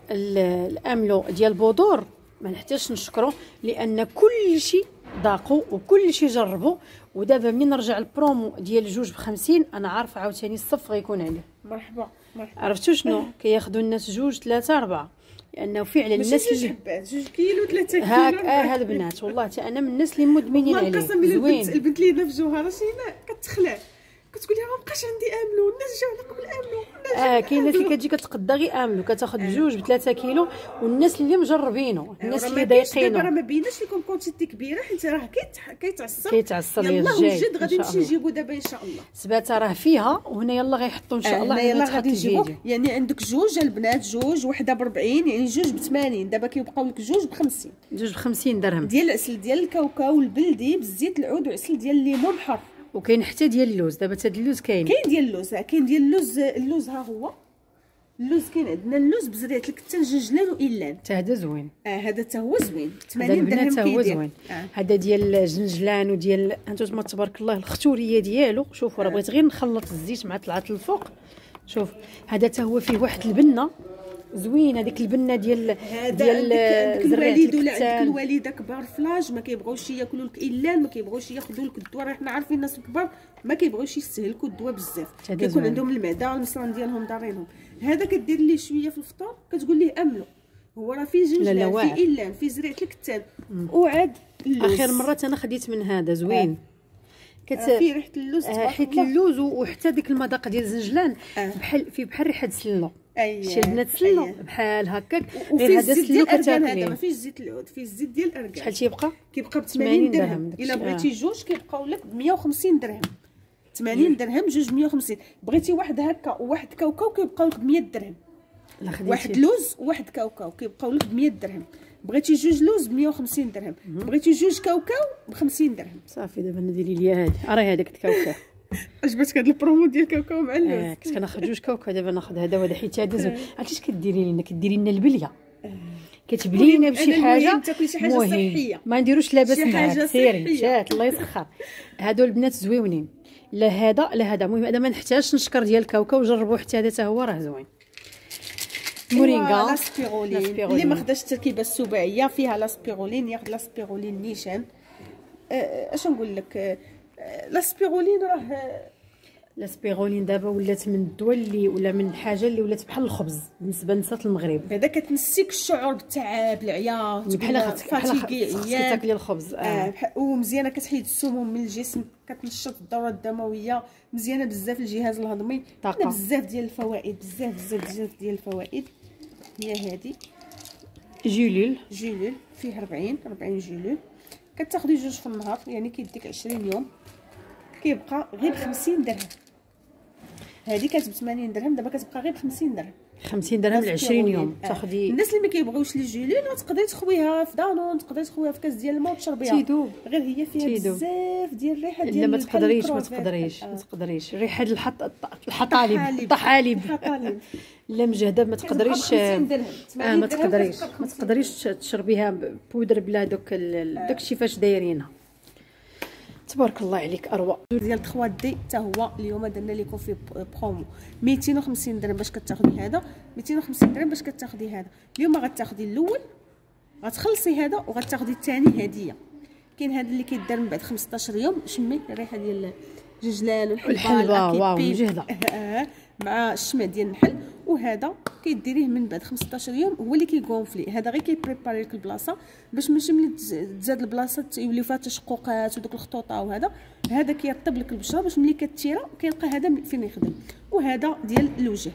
للاملو ديال بودور ما نحتاجش نشكرو، لان كل شيء ذاقوا وكل شيء جربوا. ودابا ملي نرجع البرومو ديال جوج ب خمسين انا عارفه عاوتاني الصف غيكون عليه. مرحبا مرحبا. عرفتوا شنو كياخذوا الناس جوج ثلاثه اربعه، لانه فعلا الناس اللي حبات جوج كيلو ثلاثة كيلو هاك اه هاد البنات والله حتى انا من الناس اللي مدمنين عليه. القسم بالله البنت البنت اللي هنا في جوهره شيماء كتخلع، كتقول لها ما بقاش عندي املو، الناس جاو لكم الاملو. اه كاين الناس اللي كتجي كتقدا غير املو كتاخذ بجوج ب ثلاثة كيلو، والناس اللي مجربينه، الناس اللي ضايقينه. دابا راه ما بيناش لكم كونتيتي كبيره، حيت راه كيتعصر كيتعصر لي يلاه الجاي وجد غادي نمشي نجيبو دابا ان شاء الله. سباته راه فيها، وهنا يلا غيحطوا ان شاء الله. هنا يلا غادي نجيبو، يعني عندك جوج البنات، جوج وحده ب أربعين، يعني جوج ب ثمانين. دابا كيبقاو لك جوج ب خمسين، جوج ب خمسين درهم ديال العسل ديال الكاوكاو البلدي بزيت العود وعسل ديال الليمون حر. وكاين حتى ديال اللوز، دابا حتى اللوز كاين. كاين ديال اللوز، كاين ديال اللوز. اللوز ها هو اللوز، كاين عندنا اللوز بزريت الكتان جنجلان وايلان، حتى هذا زوين. اه هذا حتى هو زوين، ثمانين درهم كيدير. هذا ديال الجنجلان وديال انتما تبارك الله الختوريه ديالو. شوفوا راه بغيت غير نخلط الزيت مع طلعت الفوق. شوف هذا حتى هو فيه واحد البنه زوين، هذيك البنه ديال ديال ديك الوالد ولا عندك الوالده كبار فلاج ما كيبغيوش ياكلوا لك ايلان، ما كيبغيوش ياخذوا لك الدواء. راه حنا عارفين الناس الكبار ما كيبغيوش يستهلكوا الدواء بزاف، كيكون عندهم المعده والمصران ديالهم دارينهم. هذا كدير ليه شويه في الفطور كتقول ليه املو، هو راه فيه جنجلان فيه ايلان فيه زريعه الكتان وعاد اللوز. اخر مره انا خديت من هذا زوين، كت... آه فيه ريحه اللوز آه حيت اللوز وحتى ديك المذاق ديال الزنجلان آه. بحال فيه بحال ريحه السلو. اييه شي البنات سلو أيه. بحال هكاك. غير هذا السلو كتاكليه، ما فيش زيت العود، فيه الزيت ديال الاركان. شحال تيبقى؟ كيبقى ب ثمانين درهم. الا بغيتي جوج كيبقاو لك ب مية وخمسين درهم. ثمانين درهم جوج مية وخمسين. بغيتي واحد هكا وواحد كاوكاو كيبقاو لك ب مية درهم. واحد لوز وواحد كاوكاو كيبقاو لك ب مية درهم. بغيتي جوج لوز ب مية وخمسين درهم، بغيتي جوج كاوكاو ب خمسين درهم. صافي دابا نديري ليا هذه، راه هذاك الكاوكاو. عجبتك هاد البرومو ديال كاوكاو مع اللوز؟ اه كنت كناخذ جوج كاوكاو، دابا ناخذ هذا وهذا حيت هذا زوين. عرفتي كديري لنا كديري لنا البليه، كتبلي لنا بشي حاجه مهمه، ما نديروش لاباس معاك سيري شات الله يسخر. هادو البنات زويونين، لا هذا لا هذا. المهم هذا ما نحتاجش نشكر ديال الكاوكاو، جربوه حتى هذا حتى هو راه زوين. مورينغا لاسبيرولين اللي ما خداش التركيبه السباعيه فيها لاسبيرولين ياخذ لاسبيرولين نيشان. اش نقول لك، لاسبيرولين راه لاسبيرولين دابا ولات من الدول اللي ولا من الحاجه اللي ولات بحال الخبز بالنسبه لنسات المغرب. هذا كتنسيك الشعور بالتعب العياط بحال فاتيكي تاكلي الخبز. اه, آه. ومزيانه كتحيد السموم من الجسم، كتنشط الدوره الدمويه، مزيانه بزاف الجهاز الهضمي، طاقه بزاف ديال الفوائد، بزاف بزاف بزاف ديال الفوائد. هي هذه جيلول جيلول فيه أربعين أربعين جيلول، كتاخدي جوج في النهار، يعني كيديك عشرين يوم، كيبقى غير ب خمسين درهم. هذه كانت ب ثمانين درهم، دابا كتبقى غير ب خمسين درهم. خمسين درهم ل عشرين يوم تاخدي. آه. الناس اللي ما كيبغيوش لي جيلول تقدري تخويها في دانون، تقدري تخويها في كاس ديال الماء وتشربيها تيدوب، غير هي فيها تيدوب. بزاف ديال الريحه ديال لا ما تقدريش ما تقدريش ما تقدريش ريحه الحط الحطالب الطحالب لا مجهده ما تقدريش. اه ما تقدريش ما تقدريش تشربيها بودر بلا دوك داكشي فاش دايرينها. تبارك الله عليك اروى. ديال ثلاثة دي حتى هو اليوم درنا لكم فيه برومو ميتين وخمسين درهم باش كتاخدي هذا، ميتين وخمسين درهم باش كتاخدي هذا. اليوم غتاخدي الاول غتخلصي هذا وغتاخدي الثاني هديه. كاين هذا اللي كيدار من بعد خمسطاش يوم، شمي الريحه ديال الجنجلان والحلبه واو مجهده مع الشمع ديال النحل. وهذا كيديريه من بعد خمسطاش يوم هو اللي كيغونفلي. هذا غير كيبريباري لك البلاصه باش ماشي ملي تزاد البلاصه يوليو فيها تشققات ودوك الخطوطه. وهذا هذا كيرطب لك البشره باش ملي كتيرا كيلقى هذا فين يخدم. وهذا ديال الوجه.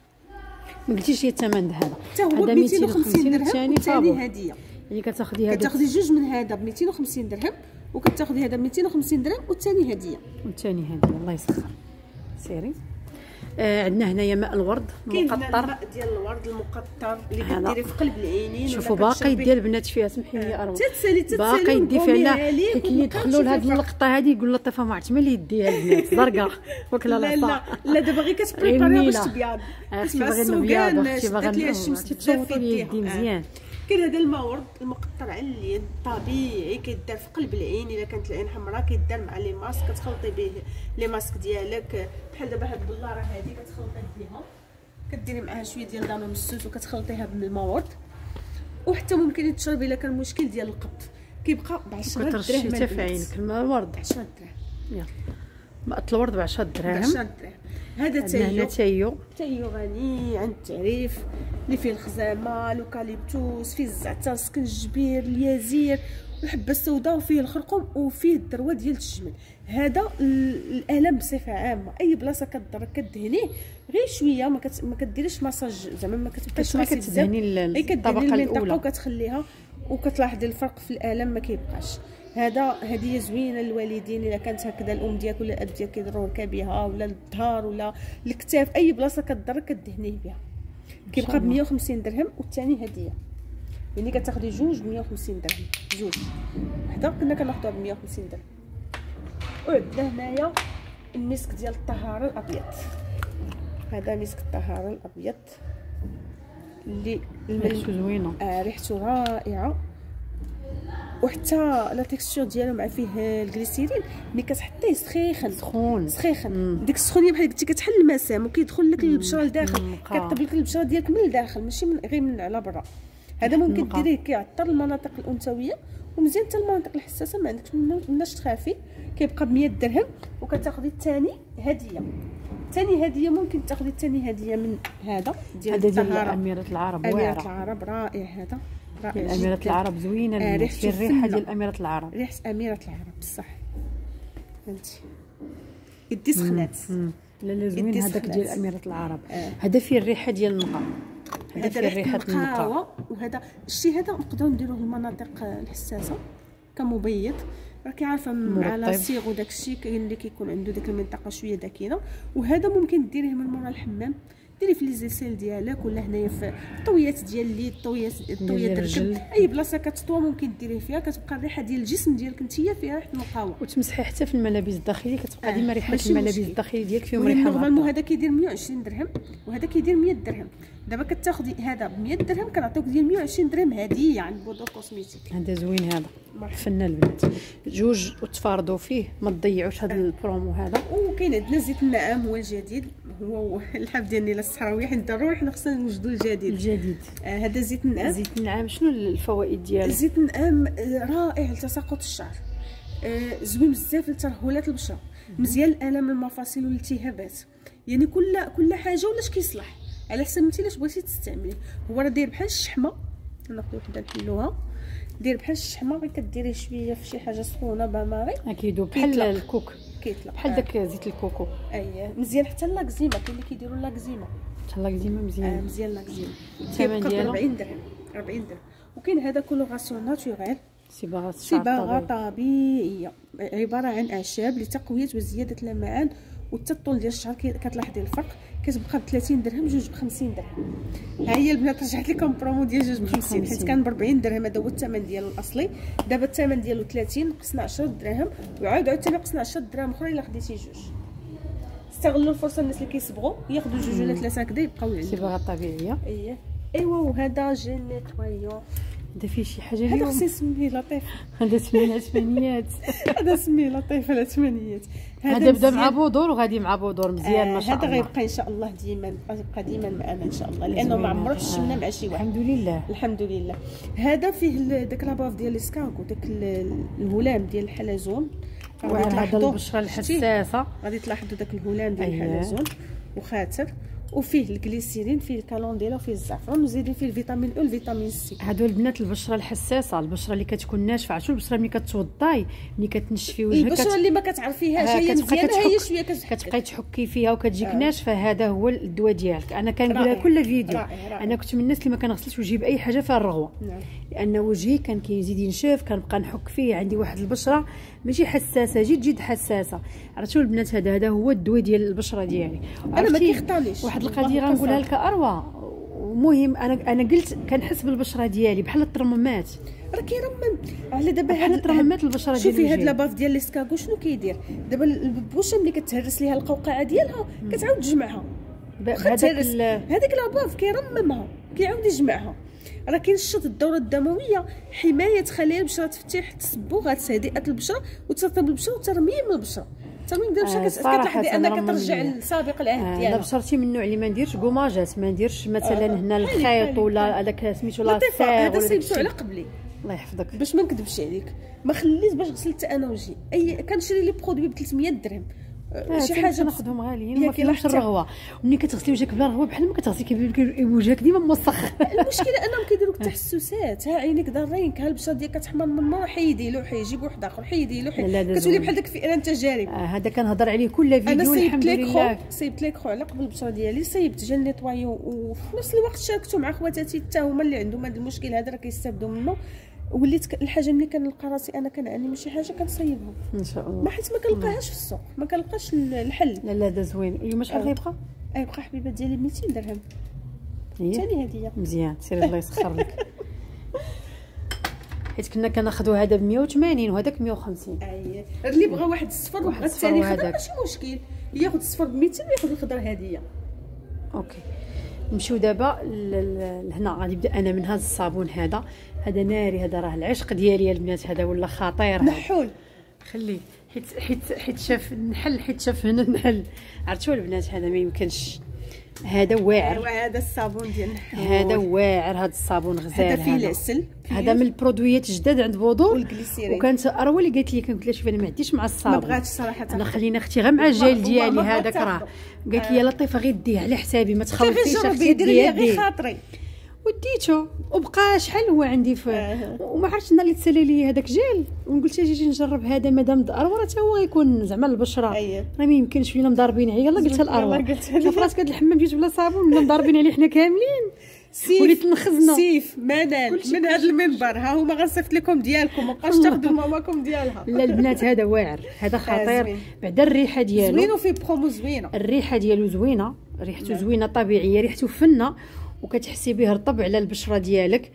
ما قلتيش لي الثمن د هذا؟ حتى هو ب ميتين وخمسين درهم الثاني والثاني هديه. يعني كتاخدي هذا كتاخدي جوج من هذا ب ميتين وخمسين درهم وكتاخدي هذا ب ميتين وخمسين درهم والثاني هديه. والثاني هديه. الله يسخر. سيري. آه عندنا هنايا ماء الورد المقطر. كاين الماء ديال الورد المقطر اللي كديري في قلب العينين. شوفوا باقي يدير البنات فيها سمحي لي آه. اروى تتسالي تتسالي باقي يدي فيها. لا كاين يدخلوا لهاد اللقطه هذه يقول لطيفه ما عرفتش ملي يديها البنات زرقاء وكلا لا لا لا دابا غير كتبريباريها باش تبيض. اختي باغي نبيض اختي باغي تصوتي لي يدي مزيان. كاين هذا الماء ورد المقطر على اليد طبيعي كيدار في قلب العين. الا كانت العين حمراء كيدار مع لي ماسك كتخلطي به لي ماسك ديالك بحال دابا هاد البلاره هذه كتخلطي بها كديري معاها شويه ديال دانو مسوس وكتخلطيها بالماء ورد. وحتى ممكن تشربي الا كان مشكل ديال القبض كيبقى ب عشرة دراهم. كترشي في عينك الماء الورد عشرة دراهم. يلا ماء الورد ب عشرة دراهم. عشرة دراهم. هذا تايو تايو تايو غني عن التعريف اللي فيه الخزامه لوكاليبتوس فيه الزعتر سكنجبير اليازير والحبه السوداء وفيه الخرقوم وفيه الذروه ديال الجمل. هذا الالم بصفه عامه اي بلاصه كضرك كدهنيه غير شويه ما, كت... ما كديريش مساج زعما ما كتبقاش كتدهني الطبقه الاولى وكتخليها وكتلاحظي الفرق في الالم ما كيبقاش. هذا هديه زوينه للوالدين الا كانت هكذا الام ديالك ولا الاب ديالك كيضروا ركابها ولا الظهر ولا الكتاف اي بلاصه كضرك كدهنيه بها. كيبقى ب مية وخمسين درهم والثاني هديه. يعني كتاخدي جوج ب مية وخمسين درهم جوج. وحده كنا كناخذوها ب مية وخمسين درهم. وعندنا هنايا المسك ديال الطهاره الابيض. هذا مسك الطهاره الابيض اللي ريحته زوينه. آه ريحته رائعه وحتى لا تيكستور ديالو مع فيه الغليسيرين ملي كتحطيه سخيخن سخون سخيخن. ديك السخونيه بحال قلتي كتحل المسام وكيدخل لك البشره لداخل كطيب لك البشره ديالك من الداخل ماشي من غير من على برا. هذا ممكن ديريه كيعطر المناطق الانثويه ومزيان حتى المناطق الحساسه ما عندكش مناش تخافي. كيبقى ب مية درهم وكتاخدي الثاني هديه. ثاني هديه ممكن تاخدي الثاني هديه من هذا ديال الطهاره. اميره العرب واعره. اميره العرب رائع. هذا رائع اميره العرب زوينه. آه ريحه الريحه ديال اميره العرب. ريحه اميره العرب بصح فهمتي يدي سخنات. لا لا زوين هذاك ديال اميره العرب. هذا آه. فيه الريحه ديال النقا. هذا فيه ريحه النقا. وهذا الشيء هذا نقدروا نديروه للمناطق الحساسه كمبيض. راكي عارفه مع لاصيغ وداك الشيء كاين اللي كيكون عنده ديك المنطقه شويه داكنه. وهذا ممكن ديريه من مورا الحمام ديري في لي زيسيل ديالك ولا هنايا في الطويات ديال اليد الطويات الطويات ديال اي بلاصه كتطوى ممكن ديريه فيها كتبقى الريحه ديال الجسم ديالك نتيا فيها ريحه النقاوه. وتمسحي حتى في الملابس الداخليه كتبقى ديما ريحه الملابس الداخليه ديالك فيهم ريحه. نورمالمون هذا كيدير مية وعشرين درهم وهذا كيدير مية درهم. دابا كتاخدي هذا ب مية درهم كنعطيوك ديال مية وعشرين درهم هديه عند بودو كوسميتيك. هذا زوين هذا فنان البنات جوج وتفارضوا فيه ما تضيعوش هذا البرومو هذا. وكاين عندنا زيت النعام هو الجديد هو الحب ديال نيله الصحراويه حيت ضروري حنا خصنا نوجدوا الجديد. الجديد آه هذا زيت النعام. زيت النعام شنو الفوائد ديالو؟ زيت النعام رائع لتساقط الشعر. آه زوين بزاف لترهلات البشره. مزيان الالام المفاصل والالتهابات. يعني كل كل حاجه ولاش كيصلح على حسب انت لاش بغيتي تستعمليه. هو راه داير بحال الشحمه. ناخذ وحده نحلوها. دير بحال الشحمه غير كديري شويه في شي حاجه سخونه باماري اكيدو بحال الكوك كيطلق بحال داك زيت الكوكو. اييه مزيان حتى لاكزيما كاين اللي كيديروا لاكزيما حتى لاكزيما مزيان. آه مزيان لاكزيما. الثمن ديالو أربعين درهم أربعين درهم. وكاين هذا كولوغاسيون ناتوريل صباغه صباغه طبيعيه عباره عن اعشاب لتقويه وزياده اللمعان والتطول ديال الشعر. كتلاحظي الفرق كتبقى ب ثلاثين درهم جوج ب خمسين درهم. ها هي البنات رجعت لكم برومو ديال جوج ب خمسين حيت كان ب أربعين درهم هذا هو الثمن ديالو الاصلي. دابا الثمن ديالو ثلاثين نقصنا عشرة دراهم وعاود عاوتاني نقصنا عشرة دراهم اخرى الا خديتي جوج. استغلوا الفرصه الناس اللي كيصبغوا ياخذوا جوج ولا ثلاثه هكذا يبقاو عندهم صباغه طبيعيه. اييه ايوا. وهذا جيل نيتوايون هذا فيه شي حاجه اليوم. هذا خصني نسميه لطيف. هذا ثمانية ثمانيات. هذا سميه لطيف على ثمانيات. هذا بدا مع بودور وغادي مع بودور مزيان آه ما شاء الله. هذا غيبقى ان شاء الله ديما يبقى ديما معنا ان شاء الله لانه ما عمره شمنا مع شي واحد. الحمد لله الحمد لله. هذا فيه داك لاباف ديال الاسكاغو داك الهلام ديال الحلزون. هذا البشره الحساسه غادي تلاحظوا داك الهلام ديال الحلزون وخاتر وفيه الجليسيرين، فيه الكالونديلا، وفيه الزعفران، وزيدين فيه الفيتامين او الفيتامين سي. هادو البنات البشره الحساسه، البشره اللي كتكون ناشفه، عرفتوا البشره ملي كتوضاي ملي كتنشفي وجهك البشره كت... اللي ما كتعرفيهاش هي مزيانه، هي شويه كتحك كتبقاي تحكي فيها وكتجيك آه. ناشفه. هذا هو الدواء ديالك. انا كنقولها كل فيديو. رائع رائع. انا كنت من الناس اللي ما كنغسلش وجهي باي حاجه فيها الرغوه. نعم. لان وجهي كان كيزيد ينشف، كنبقى نحك فيه، عندي واحد البشره ماشي حساسه، جد جد حساسه. عرفتوا البنات هذا هذا هو الدواء ديال البشره ديالي. انا ما كيخطانيش واحد القضيه غنقولها لك اروى. المهم انا انا قلت كنحس بالبشره ديالي بحال الترممات، راه كيرمم على دابا بحال الترممات البشره ديالي. شوفي هاد لاباف ديال ليسكاكو شنو كيدير دابا البوشه ملي كتهرس ليها القوقعه ديالها كتعاود تجمعها. هذاك هذيك لاباف كيرممها كيعاود يجمعها. راه كينشط الدوره الدمويه، حمايه خلايا البشره، تفتيح التصبغات، تهدئه البشره وترطيب البشره وترميم البشره. ترميم ديال البشره كتلاحظي انك كترجع لسابق العهد ديالها. انا بشرتي من النوع اللي ما نديرش كوماجات، ما نديرش مثلا آه. هنا الخيط ولا هذاك سميتو لا سيغ هذا سيبتو على قبلي الله يحفظك باش ما نكذبش عليك. ما خليت باش غسلت انا وجهي، اي كنشري لي برودوي ب ثلاثمية درهم آه شي حاجه ناخذهم غاليين وما فيهمش الرغوه. وملي كتغسلي وجهك بلا رغوه بحال ما كتغسلي كيبان وجهك ديما موسخ. المشكله انهم كيديروك تحسسات، ها عينيك ضارينك، ها البشره ديالك كتحمر من مره، حيدي له حيجيب واحد اخر، حيدي له كتولي بحال داك فئران تجارب. آه هذا كنهضر عليه كل فيديو. الحمد لله انا صيبت ليك خو على قبل البشره ديالي، صيبت جا نيطواي وفي نفس الوقت شاركته مع خواتاتي حتى هما اللي عندهم هذا المشكل هذا راه كيستافدوا منه. وليت الحاجه ملي كنلقى راسي انا كنعاني من شي حاجه كنصيبها ان شاء الله، ما حيت ما كنلقاهاش في السوق، ما كنلقاش الحل. لا لا ده زوين. اليوم شحال غيبقى؟ غيبقى حبيبه ديالي ميتين درهم ثاني هديه. مزيان سيري الله يسخر لك. حيت كنا كناخذوا هذا ب مية وثمانين وهذاك مية وخمسين. اييه اللي بغى واحد الصفر وبغى الثاني خضر ماشي مشكل، ياخذ الصفر ب ميتين وياخذ الخضر هديه. اوكي نمشيو دابا لهنا. غادي نبدا انا من هذا الصابون هذا، هذا ناري، هذا راه العشق ديالي البنات، هذا ولا خطير. نحول خليه حيت حيت حيت شاف النحل، حيت شاف هنا النحل. عرفتوا البنات هذا ما يمكنش، هذا واعر. هذا الصابون ديال النحل هذا واعر، هذا الصابون غزال. هذا فيه العسل، هذا من البرودويات جداد عند بودور والجليسيرين. وكانت اروى اللي قالت لي، كنت لها شوفي انا ما عنديش مع الصابون، ما بغاتش صراحه. انا خلينا اختي غير مع الجيل ديالي هذاك راه قالت لي يا لطيفه غير ديها على حسابي ما تخوفيش اختي ديري غير خاطري. وديتو وبقى شحال هو عندي في آه. وما عرفتش النهار اللي تسالي لي هذاك جيل وقلت لها جيجي نجرب هذا مادام اروى راه حتى هو غيكون زعما البشره. أيه. راه ما يمكنش ولا مضاربين عليا. يلاه قلت لها اروى شوف راسك هذا الحمام جيت بلا صابون ولا مضاربين عليه حنا كاملين. وليت نخزنا سيف منال من هذا المنبر، ها هما غنصيفط لكم ديالكم، ما بقاش تاخذوا ماماكم ديالها. لا البنات هذا واعر، هذا خطير. بعدا الريحه ديالو زوين وفيه برومو زوينه، الريحه ديالو زوينه، ريحته زوينه طبيعيه، ريحته فنه وكتحسي به رطب على البشره ديالك.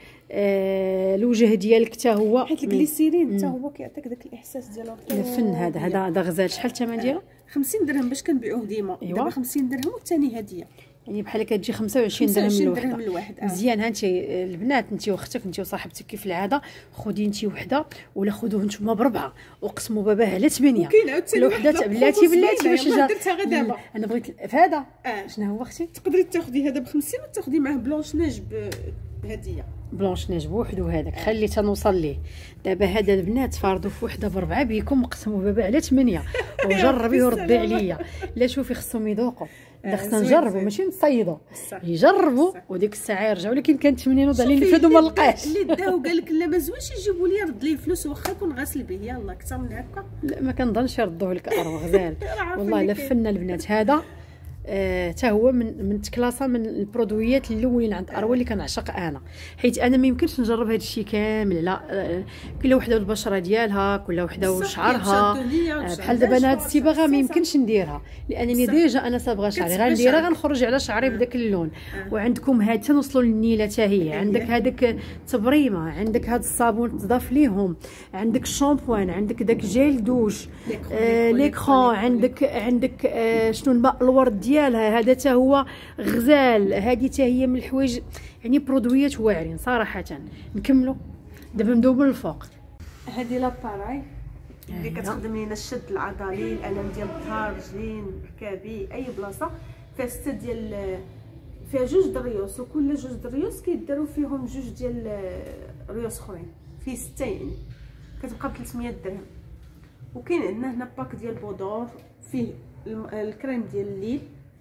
آه الوجه ديالك حتى هو حيت الجليسيرين حتى هو كيعطيك داك الاحساس ديال الفن. هذا هذا هذا غزال. شحال الثمن ديالو؟ خمسين درهم باش كنبيعوه ديما. أيوة. دابا خمسين درهم والثاني هديه، يعني بحال كتجي خمسة وعشرين درهم الواحد. الواحد آه. مزيان. ها انت البنات، انت واختك، انت وصاحبتك كيف العاده، خذي انت وحده ولا خذوه نتوما بربعه وقسموا باباه على ثمانيه. وكاين عاوتاني وحده بلاتي بلاتي باش جا درتها غير دابا. انا بغيت في هذا آه. شنو هو اختي؟ تقدري تاخذي هذا ب خمسين وتاخذي معاه بلونش نيج بهديه. بلونش نيج بوحدو هذاك خلي تنوصل ليه. دابا هذا البنات فارضوا في وحده بربعه بيكم وقسموا بابا على ثمانيه وجربيه وردي عليا. لا شوفي خصهم يذوقوا، لا خصنا نجربوا ماشي نصيدوا، يجربوا وديك الساعه يرجعوا. ولكن كان ثمانين وضع لي الفلوس وما لقاش. اللي داو قال لك لا ما زوينش يجيبوا لي رد لي الفلوس واخا كون غاسل به. يلاه اكثر من هكا لا ما كنظنش يردوه لك اروى غزال. والله لا فن البنات هذا حتى آه هو من من تكلاصه من البرودويات الاولين عند اروى اللي كنعشق انا، حيت انا ما يمكنش نجرب هذا الشيء كامل. لا آه كل وحده والبشره ديالها، كل وحده وشعرها. آه بحال دابا انا هذه الصباغه ما يمكنش نديرها لانني ديجا انا صابغه شعري، غنديرها غنخرج على شعري بداك اللون. آه. وعندكم هاد تنوصلوا للنيله حتى هي. عندك هذاك التبريمه، عندك هذا الصابون تضاف ليهم، عندك الشامبوان، عندك داك جيل دوش، آه ليكرون، عندك عندك آه شنو الماء الورد ديالها هذا حتى هو غزال. هذه حتى هي من الحوايج يعني برودويات واعرين صراحه. نكملوا دابا ندوبوا من الفوق. هذه لاباراي اللي كتخدم لينا الشد العضلي، الالم ديال الظهر، رجلين، ركابي، اي بلاصه. فيها سته ديال فيها جوج دريوس، وكل جوج دريوس كيداروا فيهم جوج ديال ريوس اخرين، فيه سته يعني كتبقى ب ثلاثمية درهم. وكاين عندنا هنا باك ديال بودور فيه الكريم ديال الليل،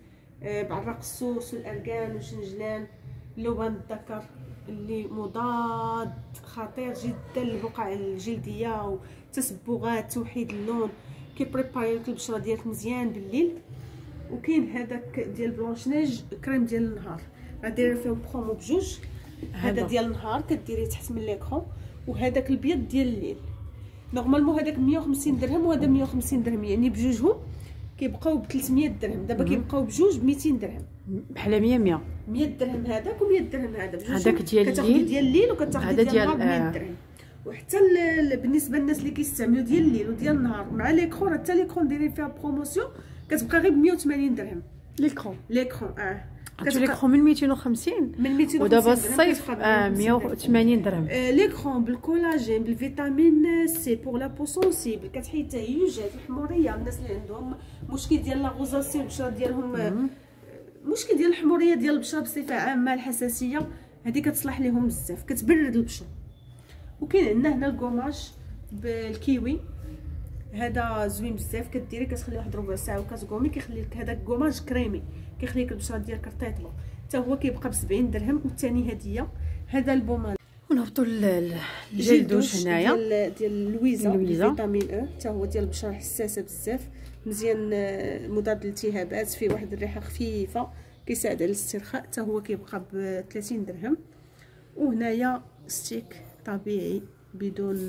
بعرق السوس والاركان والجنجلان، لبن الذكر اللي مضاد خطير جدا للبقع الجلديه وتسبغات توحيد اللون، كيبريباري لك البشره ديالك مزيان بالليل. وكاين هذاك ديال بلونشنيج كريم ديال النهار، غديري فيه برومو بجوج، هذا ديال النهار كديريه تحت من ليكرون، وهذاك البيض ديال الليل. نورمالمون هذاك مية وخمسين درهم وهذا مية وخمسين درهم، يعني بجوجهم كيبقاو ب ثلاثمية درهم، دابا كيبقاو بجوج ب ميتين درهم، بحال مية مية مية درهم هذاك و100 درهم هذا بجوج. هذاك ديال الليل ديال الليل وكتاخدي ديال النهار مية درهم. وحتى بالنسبه للناس اللي كيستعملوا ديال الليل وديال النهار مع ليكرون، حتى ليكرون دايرين فيها بروموسيون كتبقى غير ب مية وثمانين درهم ليكرون. ليكرون اه كتبقى ليكرون من ميتين وخمسين من ميتين وخمسين، ودابا الصيف اه مية وثمانين درهم. آه ليكرون بالكولاجين بالفيتامين سي بور لا بو سونسيبل، كتحيد تهيجات الحموريه، الناس اللي عندهم مشكل ديال لا غوزاسيون البشره ديالهم آه مشكل ديال الحموريه ديال البشره بصفه عامه، الحساسيه هذه كتصلح لهم بزاف، كتبرد البشره. وكاين عندنا هنا الكوماج بالكيوي، هذا زوين بزاف، كديري كتخليه واحد ربع ساعه وكتقومي كيخلي لك هذاك الكوماج كريمي، كيخلي لك البشره ديالك رطيطله، حتى هو كيبقى ب سبعين درهم. والثاني هديه هذا البومال. ونهبطوا للجل دوش هنايا ديال ديال لويزا فيتامين او، حتى هو ديال البشره حساسه بزاف، مزيان مضاد للالتهابات، فيه واحد الريحه خفيفه كيساعد على الاسترخاء، حتى هو كيبقى ب ثلاثين درهم. وهنايا ستيك طبيعي بدون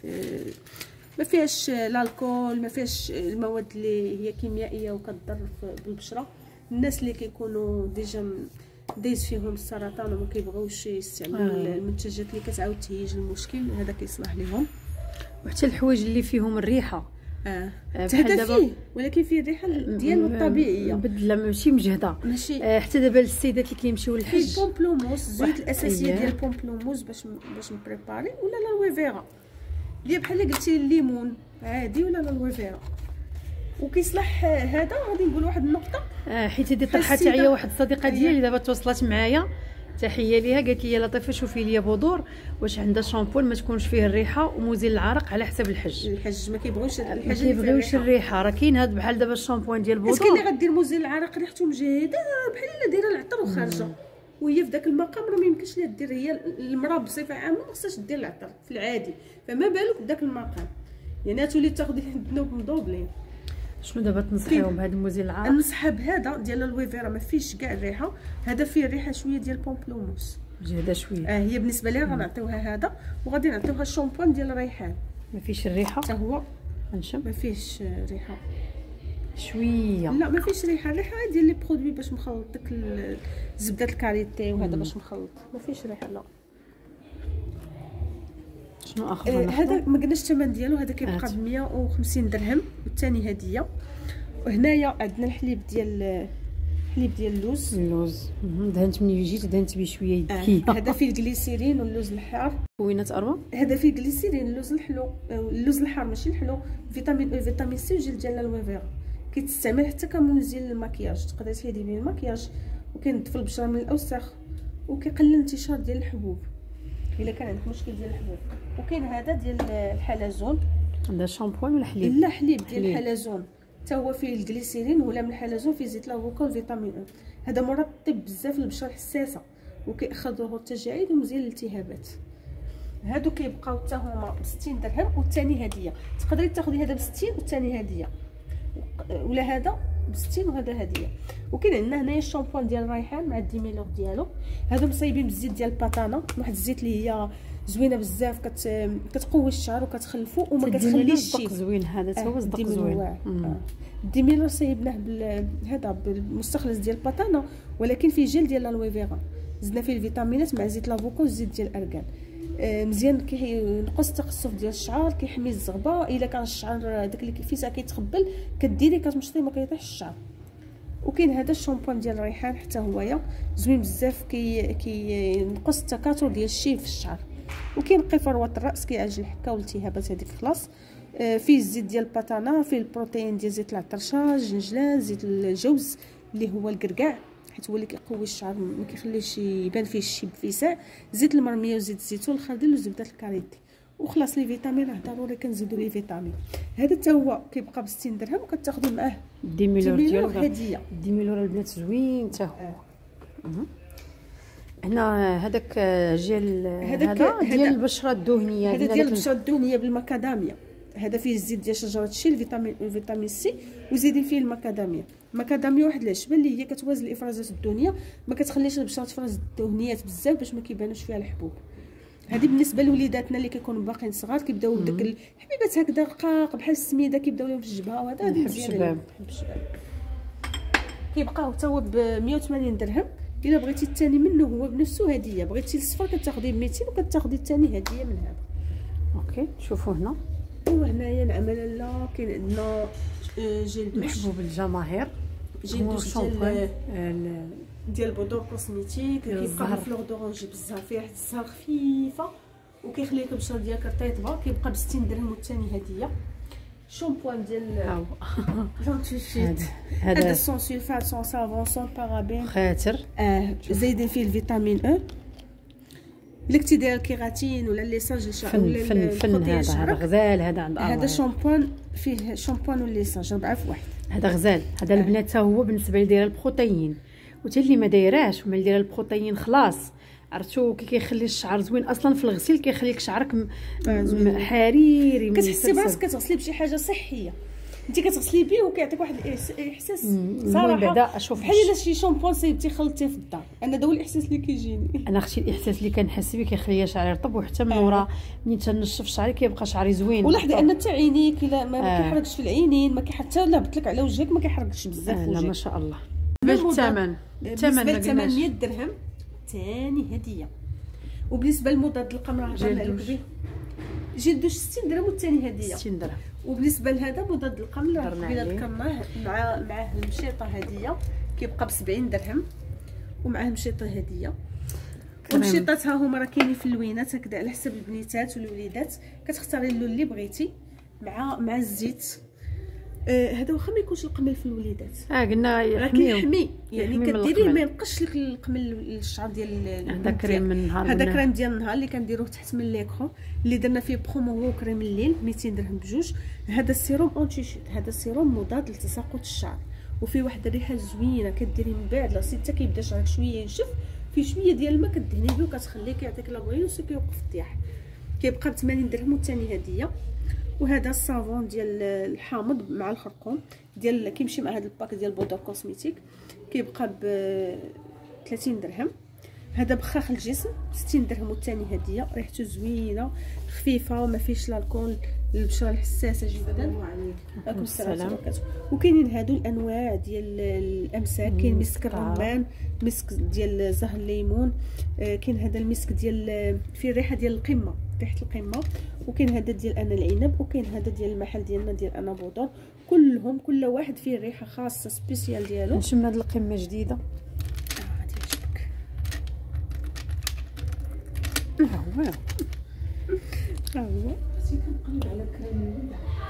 ما فيهاش الكحول، ما فيهاش المواد اللي هي كيميائيه وكتضر بالبشره. الناس اللي كيكونوا ديجا دايز فيهم السرطان وما كيبغيوش يستعملوا آه. المنتجات اللي كتعاود تهيج المشكل، هذا كيصلح لهم. وحتى الحوايج اللي فيهم الريحه اه هذا فيه، ولكن فيه الريحه ديالو الطبيعيه بدله ماشي مجهده ماشي. آه حتى دابا السيدات اللي كيمشيو للحج بومبلوموس، الزيوت الاساسيه ديال البومبلوموس باش باش نبريباري، ولا الالوي فيرا اللي بحال قلتي الليمون عادي، ولا الالوي فيرا. وكيصلح هذا. غادي نقول واحد النقطه اه حيت هذه طرحات عيا واحد الصديقه ديالي دابا تواصلت معايا، تحيه ليها، قالت لي لطيفه شوفي لي بودور واش عندها شامبون ما تكونش فيه الريحه ومزيل العرق على حسب الحج. الحج ما كيبغيوش الحاجه ما كيبغيوش الريحه، راه كاين هاد بحال دابا الشامبون ديال بودور، كاين اللي غدير مزيل العرق ريحته مجهده بحال الا دايره العطر وخارجه، وهي في داك المقام راه ما يمكنش لها دير، هي المراه بصفه عامه ما خصهاش دير العطر في العادي، فما بالك بداك المقام، يعني تولي تاخذي الذنوب مضوبلين. شنو دابا تنصحيهم بهذا المزيل العرق؟ ننصحها بهذا ديال الوي فيرا، ما فيهش كاع الريحه، هذا فيه ريحه شويه ديال بومبلوموس مجهده شويه. اه هي بالنسبه ليها غنعطيوها هذا، وغادي نعطيوها الشامبون ديال الريحان، ما فيهش الريحه حتى هو غنشم، ما فيهش ريحه شويه، لا ما فيهش ريحه، الريحه ديال لي برودوي باش مخلط داك زبده الكاريتي وهذا باش مخلط، ما فيهش ريحه. لا شنو اخر آه هذا ما قلناش الثمن ديالو، هذا كيبقى ب مية وخمسين درهم، والثاني هديه. وهنايا عندنا الحليب ديال الحليب ديال اللوز اللوز دهنت ملي جيت دهنت به شويه يدي. آه. هذا فيه الجليسيرين واللوز الحار، مكونات اربعه. هذا فيه الجليسيرين، اللوز الحلو، اللوز الحار ماشي الحلو، فيتامين او فيتامين سي وجل ديال الالوي فيرا، كيتستعمل حتى كمنزل للمكياج، تقدري تحيدي به المكياج، وكينظف البشره من الاوساخ، وكيقلل الانتشار ديال الحبوب الا كان عندك مشكل ديال الحبوب. وكاين هذا ديال الحلزون، هذا شامبوان ولا حليب؟ لا حليب ديال الحلزون، حتى هو فيه الجليسيرين ولا من الحلزون، فيه زيت لافوكا وفيتامين او، هذا مرطب بزاف للبشره الحساسه، وكيأخذ له التجاعيد ومزيان للالتهابات. هادو كيبقاو حتى هما ب ستين درهم، والثاني هديه، تقدري تاخذي هذا ب ستين والثاني هديه، ولا هذا ب ستين وهذا هديه. وكاين عندنا هنايا الشامبوان ديال الريحان مع الديميلور ديالو، هادو مصايبين بالزيت ديال الباتانا، واحد الزيت اللي هي زوينه بزاف، كت... كتقوي الشعر وكتخلفو وما كتخليش الشيب زوين. هذا تا هو صدق زوين. آه. الديميلور صايبناه بال هذا بالمستخلص ديال الباتانا، ولكن فيه جل ديال الالوي فيرا، زدنا فيه الفيتامينات مع زيت لافوكا وزيت ديال الارغان. آه مزيان، كينقص التقصف ديال الشعر، كيحمي الزغبه، الا كان الشعر داك اللي فيه كيتخبل كديري كتمشطي ما كيطيحش الشعر. وكاين هذا الشامبوان ديال الريحان، حتى هويا زوين بزاف، كي كينقص التكاثر ديال الشيب في الشعر. وكاين قفروات الراس كيعالج الحكه والالتهابات هذيك خلاص. آه فيه الزيت ديال الباتانا، فيه البروتين ديال زيت العطرشه، الجنجلان، زيت الجوز اللي هو الكركاع، حيت هو اللي كيقوي الشعر ما كيخليش يبان فيه الشيب فيساع، زيت المرميه وزيت الزيتون الخردل وزبده الكاريتي. وخلاص لي فيتامين راه ضروري كنزيدوا لي فيتامين. هذا حتى هو كيبقى ب ستين درهم وكتاخذي معاه ديميلور ديالو هديه. ديميلور البنات زوين حتى هو. أه. هنا هذاك جيل هذا ديال البشره الدهنيه، هذا ديال البشره الدهنيه بالمكاداميا. هذا فيه الزيت ديال شجره الشي، الفيتامين الفيتامين سي، وزيدين فيه المكاداميا. المكاداميا واحد العشبه اللي هي كتوازن الافرازات الدهنيه، ما كتخليش البشره تفرز الدهنيات بزاف باش ما كيبانوش فيها الحبوب. هذه بالنسبه لوليداتنا اللي كيكونوا باقيين صغار، كيبداو بداك الحبيبات هكذا رقاق بحال السميده كيبداو لهم في الجبهه، وهذا هذه مزيانه بحب الشباب. كيبقاو حتى هو ب مية وثمانين درهم. الا بغيتي الثاني منه هو بنفسه هديه، بغيتي الصفر كتاخذيه ب ميتين وكتاخذي الثاني هديه من هذا. اوكي شوفوا هنا. ايوا هنايا نعم لاله كاين عندنا جيل دوش محبوب الجماهير، جيل دوش ديال ديال بودور كوسميتيك، كيبقى فلور دورانجي بزاف، فيه واحد الزهر خفيفه وكيخلي لك البشره ديالك رطيبه. كيبقى ب ستين درهم والثاني هديه. شامبوان ديال جونتيشيت، هذا سون سولفات سون سافون سون بارابين خاطر اه زايدين فيه الفيتامين او. الا كنتي دايره الكيراتين ولا ليساج للشعر ولا فن فن هذا هذا غزال. هذا عند هذا شامبوان فيه شامبوان وليساج ربعه في واحد. هذا غزال. هذا البنات حتى هو بالنسبه لي دايره البروتين، وتا اللي ما دايراش وما دايره البروتين خلاص عرفتو كي كيخلي الشعر زوين اصلا في الغسيل، كيخليك شعرك حريري. كتحسي براسك كتغسلي بشي حاجه صحيه، انت كتغسلي به وكيعطيك واحد الاحساس صراحه بعدا اشوف بحال الا شي شامبو صيبتي خلطتيه في الدار. انا دا هو الاحساس اللي كيجيني. انا اختي الاحساس اللي كنحس به كيخلي شعري رطب، وحتى من ورا ملي تنشف شعري كيبقى شعري زوين. ولاحظي ان حتى عينيك الا ما آه. كيحرقش في العينين، ما كيحتى لا بتلك على وجهك ما كيحرقش بزاف آه. وجهك. لا ما شاء الله. بالثمن الثمن ثمانمية درهم ثاني هديه. وبالنسبه لمضاد القمر هضرنا به جيل دوش ستين درهم والثاني هديه ستين درهم. وبالنسبه لهذا مضاد القمل قبيله ذكرناه مع معاه المشيطه هديه، كيبقى ب سبعين درهم ومعاه المشيطه هديه. والمشيطات ها هما راه كاينين في اللوينات هكذا على حسب البنيتات والوليدات، كتختاري اللون اللي بغيتي مع مع الزيت. آه هذا واخا ما يكونش القمل في الوليدات، اه قلنا يحمي يحمي يعني كديريه ما ينقش لك القمل للشعر ديال. هذا كريم من النهار، هذا كريم ديال النهار اللي كنديروه تحت من ليكرون اللي درنا فيه برومو، هو كريم الليل ميتين درهم بجوج. هذا السيروم اونتي شيت، هذا السيروم مضاد لتساقط الشعر وفيه واحد الريحه زوينه. كديريه من بعد لا سيتا كيبدا شعرك شويه ينشف، فيه شويه ديال الماء كدهني به وكتخليه كيعطيك لا بغيوس وكيوقف الطياح. كيبقى ب ثمانين درهم والثاني هديه. وهذا الصابون ديال الحامض مع الخرقوم ديال كيمشي مع هذا الباك ديال بودر كوسميتيك، كيبقى ب ثلاثين درهم. هذا بخاخ الجسم ستين درهم والثاني هديه. ريحته زوينه خفيفه وما فيهش الكول للبشره الحساسه جدا. وعليكم السلام. وكاينين هادو الانواع ديال الامساك، كاين مسك الرمان، مسك ديال زهر الليمون، كاين هذا المسك ديال فيه الريحه ديال القمه، ريحه القمه. وكاين هذا ديال انا العنب، وكاين هذا ديال المحل ديالنا ديال انا بودر. كلهم كل واحد فيه ريحه خاصه سبيسيال ديالو. نشم هاد القمه جديده ها هو ها هو سي كنقلب على كريم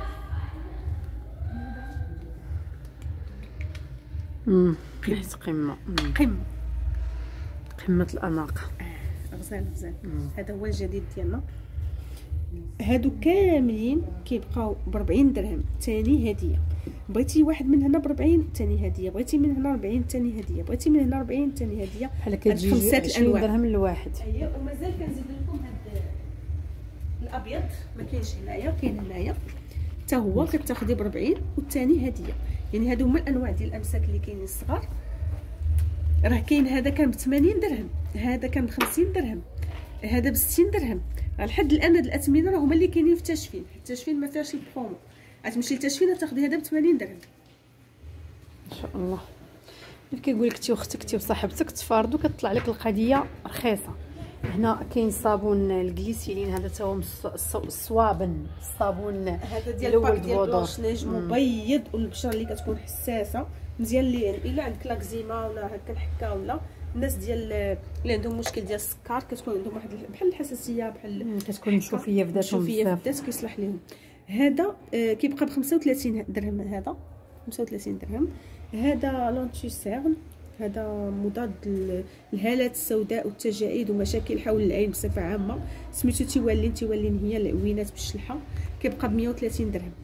امم ريحه قمه قمه قمه الاناقه. آه. غزال غزال. هذا هو الجديد ديالنا. هادو كاملين كيبقاو ب أربعين درهم ثاني هديه. بغيتي واحد من هنا ب أربعين ثاني هديه، بغيتي من هنا أربعين ثاني هديه، بغيتي من هنا أربعين ثاني هديه. بحال كتجي عشرين درهم لواحد. اييه. ومازال كنزيد لكم هاد الابيض ما كاينش هنايا، كاين هنايا حتى هو كتاخدي ب أربعين والثاني هديه. يعني هادو هما الانواع ديال الامساك اللي كاينين الصغار. راه كاين هذا كان ب ثمانين درهم، هذا كان ب خمسين درهم، هذا ب ستين درهم. لحد الان هاد الاثمنه راه هما اللي كاينين في التشفين. التشفين ما فيهاش البرومو، غتمشي للتشفين تاخدي هذا ب ثمانين درهم ان شاء الله. اللي كيقول لك تي اختك تي وصاحبتك تفاردوا كتطلع لك القضيه رخيصه. هنا كاين صابون الجليسيلين، هذا تا هو الصوابن، الصابون هذا ديال الباك ديال بلاش نيج مبيض والبشره اللي كتكون حساسه مزيان. اللي الا عندك لاكزيما ولا هكا الحكه ولا الناس ديال اللي عندهم مشكل ديال السكر كتكون عندهم واحد بحال الحساسيه بحال كتكون مشوفيه في ذاتهم مشوفيه في الذات كيصلح لهم. هذا آه كيبقى ب خمسة وثلاثين درهم، هذا خمسة وثلاثين درهم. هذا لونتي سيرن، هذا مضاد للهالات السوداء والتجاعيد ومشاكل حول العين بصفه عامه. سميتو تيوالين تيوالين هي العوينات بالشلحه، كيبقى ب مية وثلاثين درهم.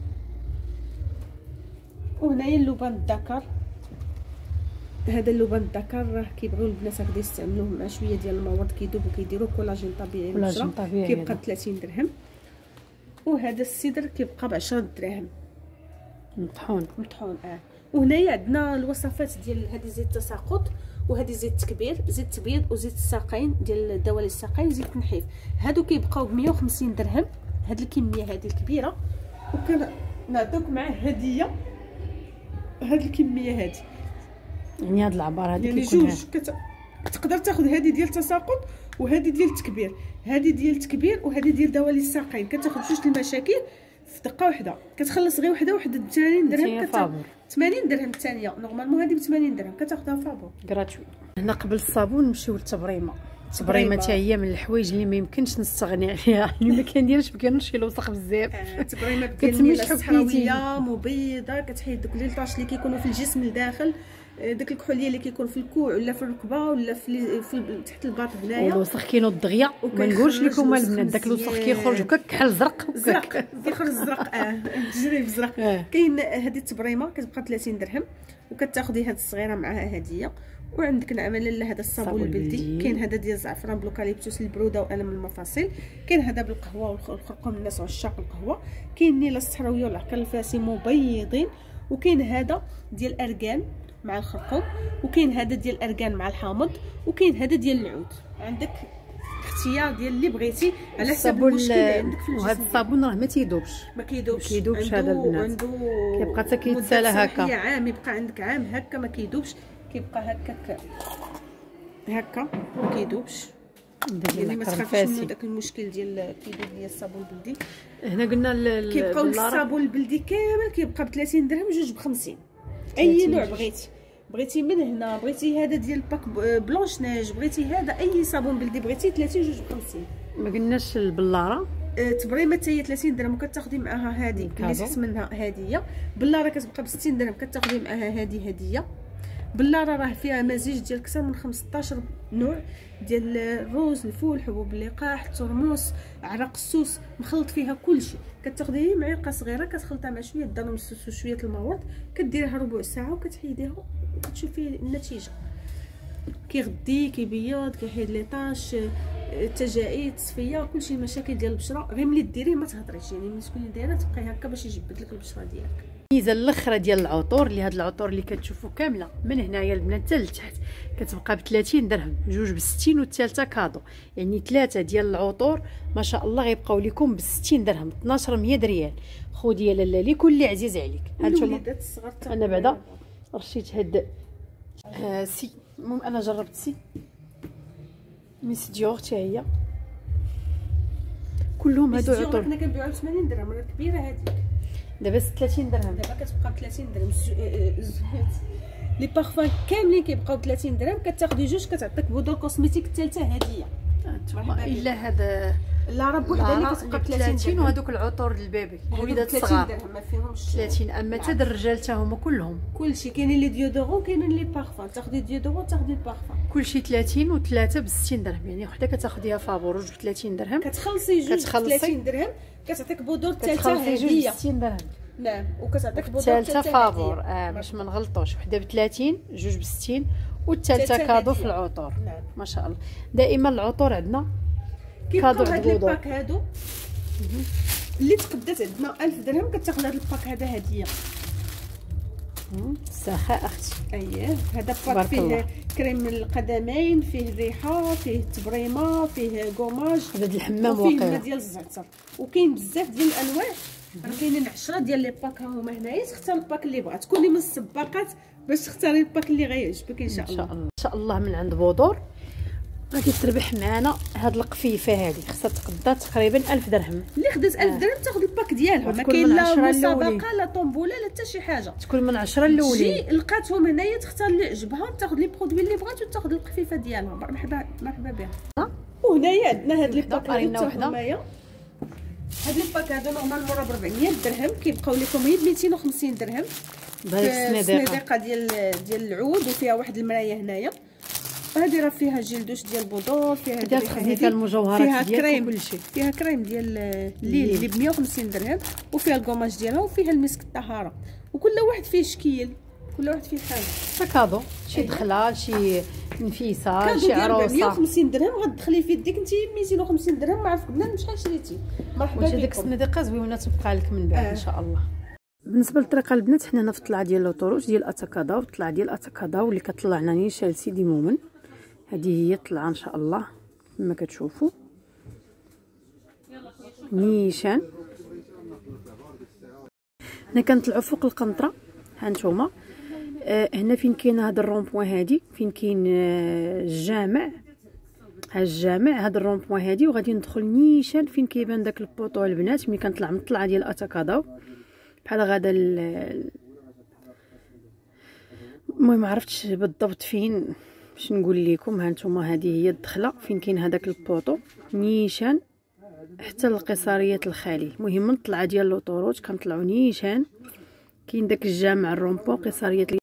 وهنايا اللبان الذكر، هذا اللبان الذكر راه كيبغيو البنات هكذا يستعملوه مع شويه ديال المواد كيذوب وكيديروا كولاجين طبيعي كولاجين طبيعي، كيبقى ب ثلاثين درهم. وهذا السيدر كيبقى ب عشرة دراهم مطحون مطحون. اه وهنايا عندنا الوصفات ديال هذه زيت التساقط وهذه زيت التكبير، زيت التبييض وزيت الساقين ديال دوالي الساقين وزيت التنحيف. هادو كيبقاو ب مية وخمسين درهم هاد الكميه هذه الكبيره. وكان نعطيوك معاه هديه هاد الكميه هذه، يعني هاد العبار هذه يعني كيكون جوج كت... تقدر تاخذ هذه ديال التساقط وهذه ديال التكبير، هذه ديال التكبير وهذه ديال دوالي الساقين. كتاخذ جوج المشاكل في دقه واحده، كتخلص غير وحده وحده ب ثمانين درهم، كتاخذ ثمانين درهم الثانيه. نورمالمون هذه ب ثمانين درهم كتاخذها فابور غراتوي. هنا قبل الصابون نمشيو للتبريمه. التبريمه حتى هي من الحوايج اللي ما يمكنش نستغني عليها، اللي ما كنديرش ما كاينش الوسخ بزاف. التبريمه كتميل الصحراويه مبيضه، كتحيد دوك لي طاش اللي كيكونوا في الجسم لداخل، داك الكحوليه اللي كيكون في الكوع ولا في الركبه ولا في, في تحت الباط هنايا. والوسخ كينوض دغيا، ما نقولش لكم البنات داك الوسخ كيخرج هكا كحل زرق زرق كيخرج زرق. اه تجري بزرق. آه. كاين هذه التبريمه كتبقى ثلاثين درهم وكتاخذي هذه الصغيره معها هديه. وعندك نعمل لا هذا الصابون البلدي، كاين هذا ديال الزعفران بالوكاليبتوس للبروده والم المفاصل، كاين هذا بالقهوه والخرقوم الناس عشاق القهوه، كاين نيله الصحراويه والعقل الفاسي مبيضين، وكاين هذا ديال الاركان مع الخرقوم، وكاين هذا ديال الاركان مع الحامض، وكاين هذا ديال العود. عندك اختيار ديال اللي بغيتي على حسب المشكل اللي عندك في الجسم. وهذا الصابون راه ما تيذوبش ما كيذوبش كيذوبش هذا البنات، كيبقى حتى كيتسالى هكا، هي عام يبقى عندك عام هكا ما كيذوبش، كيبقى هكاك هكا ما كيذوبش. يعني ما تخافيش من داك المشكل ديال كيذوب ليا الصابون البلدي. هنا قلنا كيبقاو الصابون البلدي كامل كيبقى ب ثلاثين درهم، جوج ب خمسين. اي نوع بغيتي، بغيتي من هنا، بغيتي هذا ديال باك بلونش نيج، بغيتي هذا اي صابون بلدي بغيتي ثلاثين جوج ب خمسين. ما قلناش البلاره تبريمه حتى هي ثلاثين درهم وكتاخدي معاها هذه اللي تحت منها هديه. بلاره كتبقى ب ستين درهم كتاخدي معاها هذه هديه. بلاره راه فيها مزيج ديال اكثر من خمسطاش نوع ديال الروز، الفول، حبوب اللقاح، الترموس، عرق السوس، مخلط فيها كلشي. كتاخدي معلقه صغيره كتخلطها مع شويه دانون السوس وشويه الماورد، كديريها ربع ساعه وكتحيديها وكتشوفي النتيجه. كيغدي، كيبيض، كيحيد لي طاش، التجاعيد، التصفيه، كلشي المشاكل ديال البشره. غير ملي ديريه ما تهضريش، يعني ملي تكوني دايره تبقاي هكا باش يجبد لك البشره ديالك. الميزه الاخرى ديال العطور اللي هاد العطور اللي كتشوفوا كامله من هنايا البنات حتى لتحت كتبقى ب ثلاثين درهم، جوج ب ستين والثالثه كادو، يعني ثلاثه ديال العطور ما شاء الله غيبقاو لكم ب ستين درهم، اثناش مية ريال. خذي يا لاله لي كل اللي عزيز عليك. هانتوما انا بعدا رشيت هاد آه سي، المهم انا جربت سي ميس ديور حتى هي، كلهم هادو عطور. حنا كنبيعوها ب ثمانين درهم، راه كبيره هذيك، دابا ثلاثين درهم، دابا كتبقى ب ثلاثين درهم. لي بارفان كاملين كيبقاو ب ثلاثين درهم، كتاخدي جوج كتعطيك بودر كوسميتيك الثالثه هديه. انتما الا هذا لا راه بوحده اللي كتبقى ب ثلاثين درهم، وهذوك العطور للبيبي الوليدات الصغار ثلاثين درهم ما فيهمش ثلاثين. اما حتى الرجال حتى هما كلهم كلشي كاينين لي ديودورون كاينين لي بارفان، تاخدي ديودورون تاخدي البارفان كلشي ثلاثين وثلاثه ب ستين درهم، يعني وحده كتاخديها فابور جوج ب ثلاثين درهم، كتخلصي جوج ب ثلاثين درهم، كتعطيك بودور الثالثه هديه ستين درهم. نعم وكتعطيك بودور الثالثه فابور اه باش ما نغلطوش، وحده ب ثلاثين جوج ب ستين والثالثه كادو في العطور. نعم ما شاء الله دائما العطور عندنا كادو. هاد لي باك هادو اللي تقدات عندنا ألف درهم كتاخذ هاد الباك هذا هديه. سخاء اختي. اييه هذا باك فيه كريم القدمين، فيه الريحه، فيه التبريمه، فيه كوماج، هذا ديال الحمام وفيه الماء ديال الزعتر، وكاين بزاف ديال الانواع. راه كاينين عشرة ديال لي باك ها هما هنايا، تختار الباك اللي بغات، تكوني من السباقات باش تختاري الباك اللي غيعجبك ان شاء الله. ان شاء الله ان شاء الله. من عند بودور غادي تربح معنا هاد القفيفه هذه، خصها تقدا تقريبا ألف درهم. اللي خدات ألف درهم تاخذ الباك ديالها، ما كاين لا مسابقه لا طومبوله لا حتى شي حاجه، تكون من عشرة الاولين. تجي لقاتهم هنايا تختار اللي عجبها، تاخذ لي برودوي اللي بغات وتاخذ القفيفه ديالها. مرحبا مرحبا بها. وهنايا عندنا هاد لي باك هادو، هاد لي باك هادو نورمالمون راه ب أربعمية درهم، كيبقاو لكم غير ب ميتين وخمسين درهم. بهذيك السنيديقه ديال ديال العود، وفيها واحد المرايه هنايا. هذه راه فيها جيل دوش ديال البودور، فيها ديال تخزين فيها المجوهرات ديالك وكلشي، فيها كريم ديال الليل اللي ب مية وخمسين درهم، وفيها الكوماج ديالها، وفيها المسك الطهاره، وكل واحد فيه شكيل، كل واحد فيه حاجه. كادو شي دخله شي نفيسه شي عروسه. مية وخمسين درهم غتدخلي في يديك انت ميتين وخمسين درهم. ما عرفت بنان شحال شريتي. مرحبا بكم. هذيك السنيديقه زوينه تبقى لك من بعد آه. ان شاء الله. بالنسبه للطريقه البنات، حنا هنا في الطلعه ديال لوطوروش ديال اتاكاداو، الطلعه ديال اتاكاداو اللي كطلعنا نيشان سيدي مومن. هذه هي الطلعه ان شاء الله كما كتشوفوا نيشان. هنا كنطلعوا فوق القنطره. ها نتوما آه هنا فين كاين هذا الرومبوان، هادي فين كاين آه الجامع. ها الجامع، هذا الرومبوان هادي، وغادي ندخل نيشان فين كيبان داك البوطو البنات. ملي كنطلع من الطلعه ديال اتاكاداو بحال غادا المهم عرفتش بالضبط فين باش نقول لكم. ها نتوما هذه هي الدخله فين كاين هذاك البوطو نيشان حتى لقصريه الخالي. المهم من الطلعه ديال لوطوروت كنطلعوا نيشان كاين داك الجامع الرومبو قصريه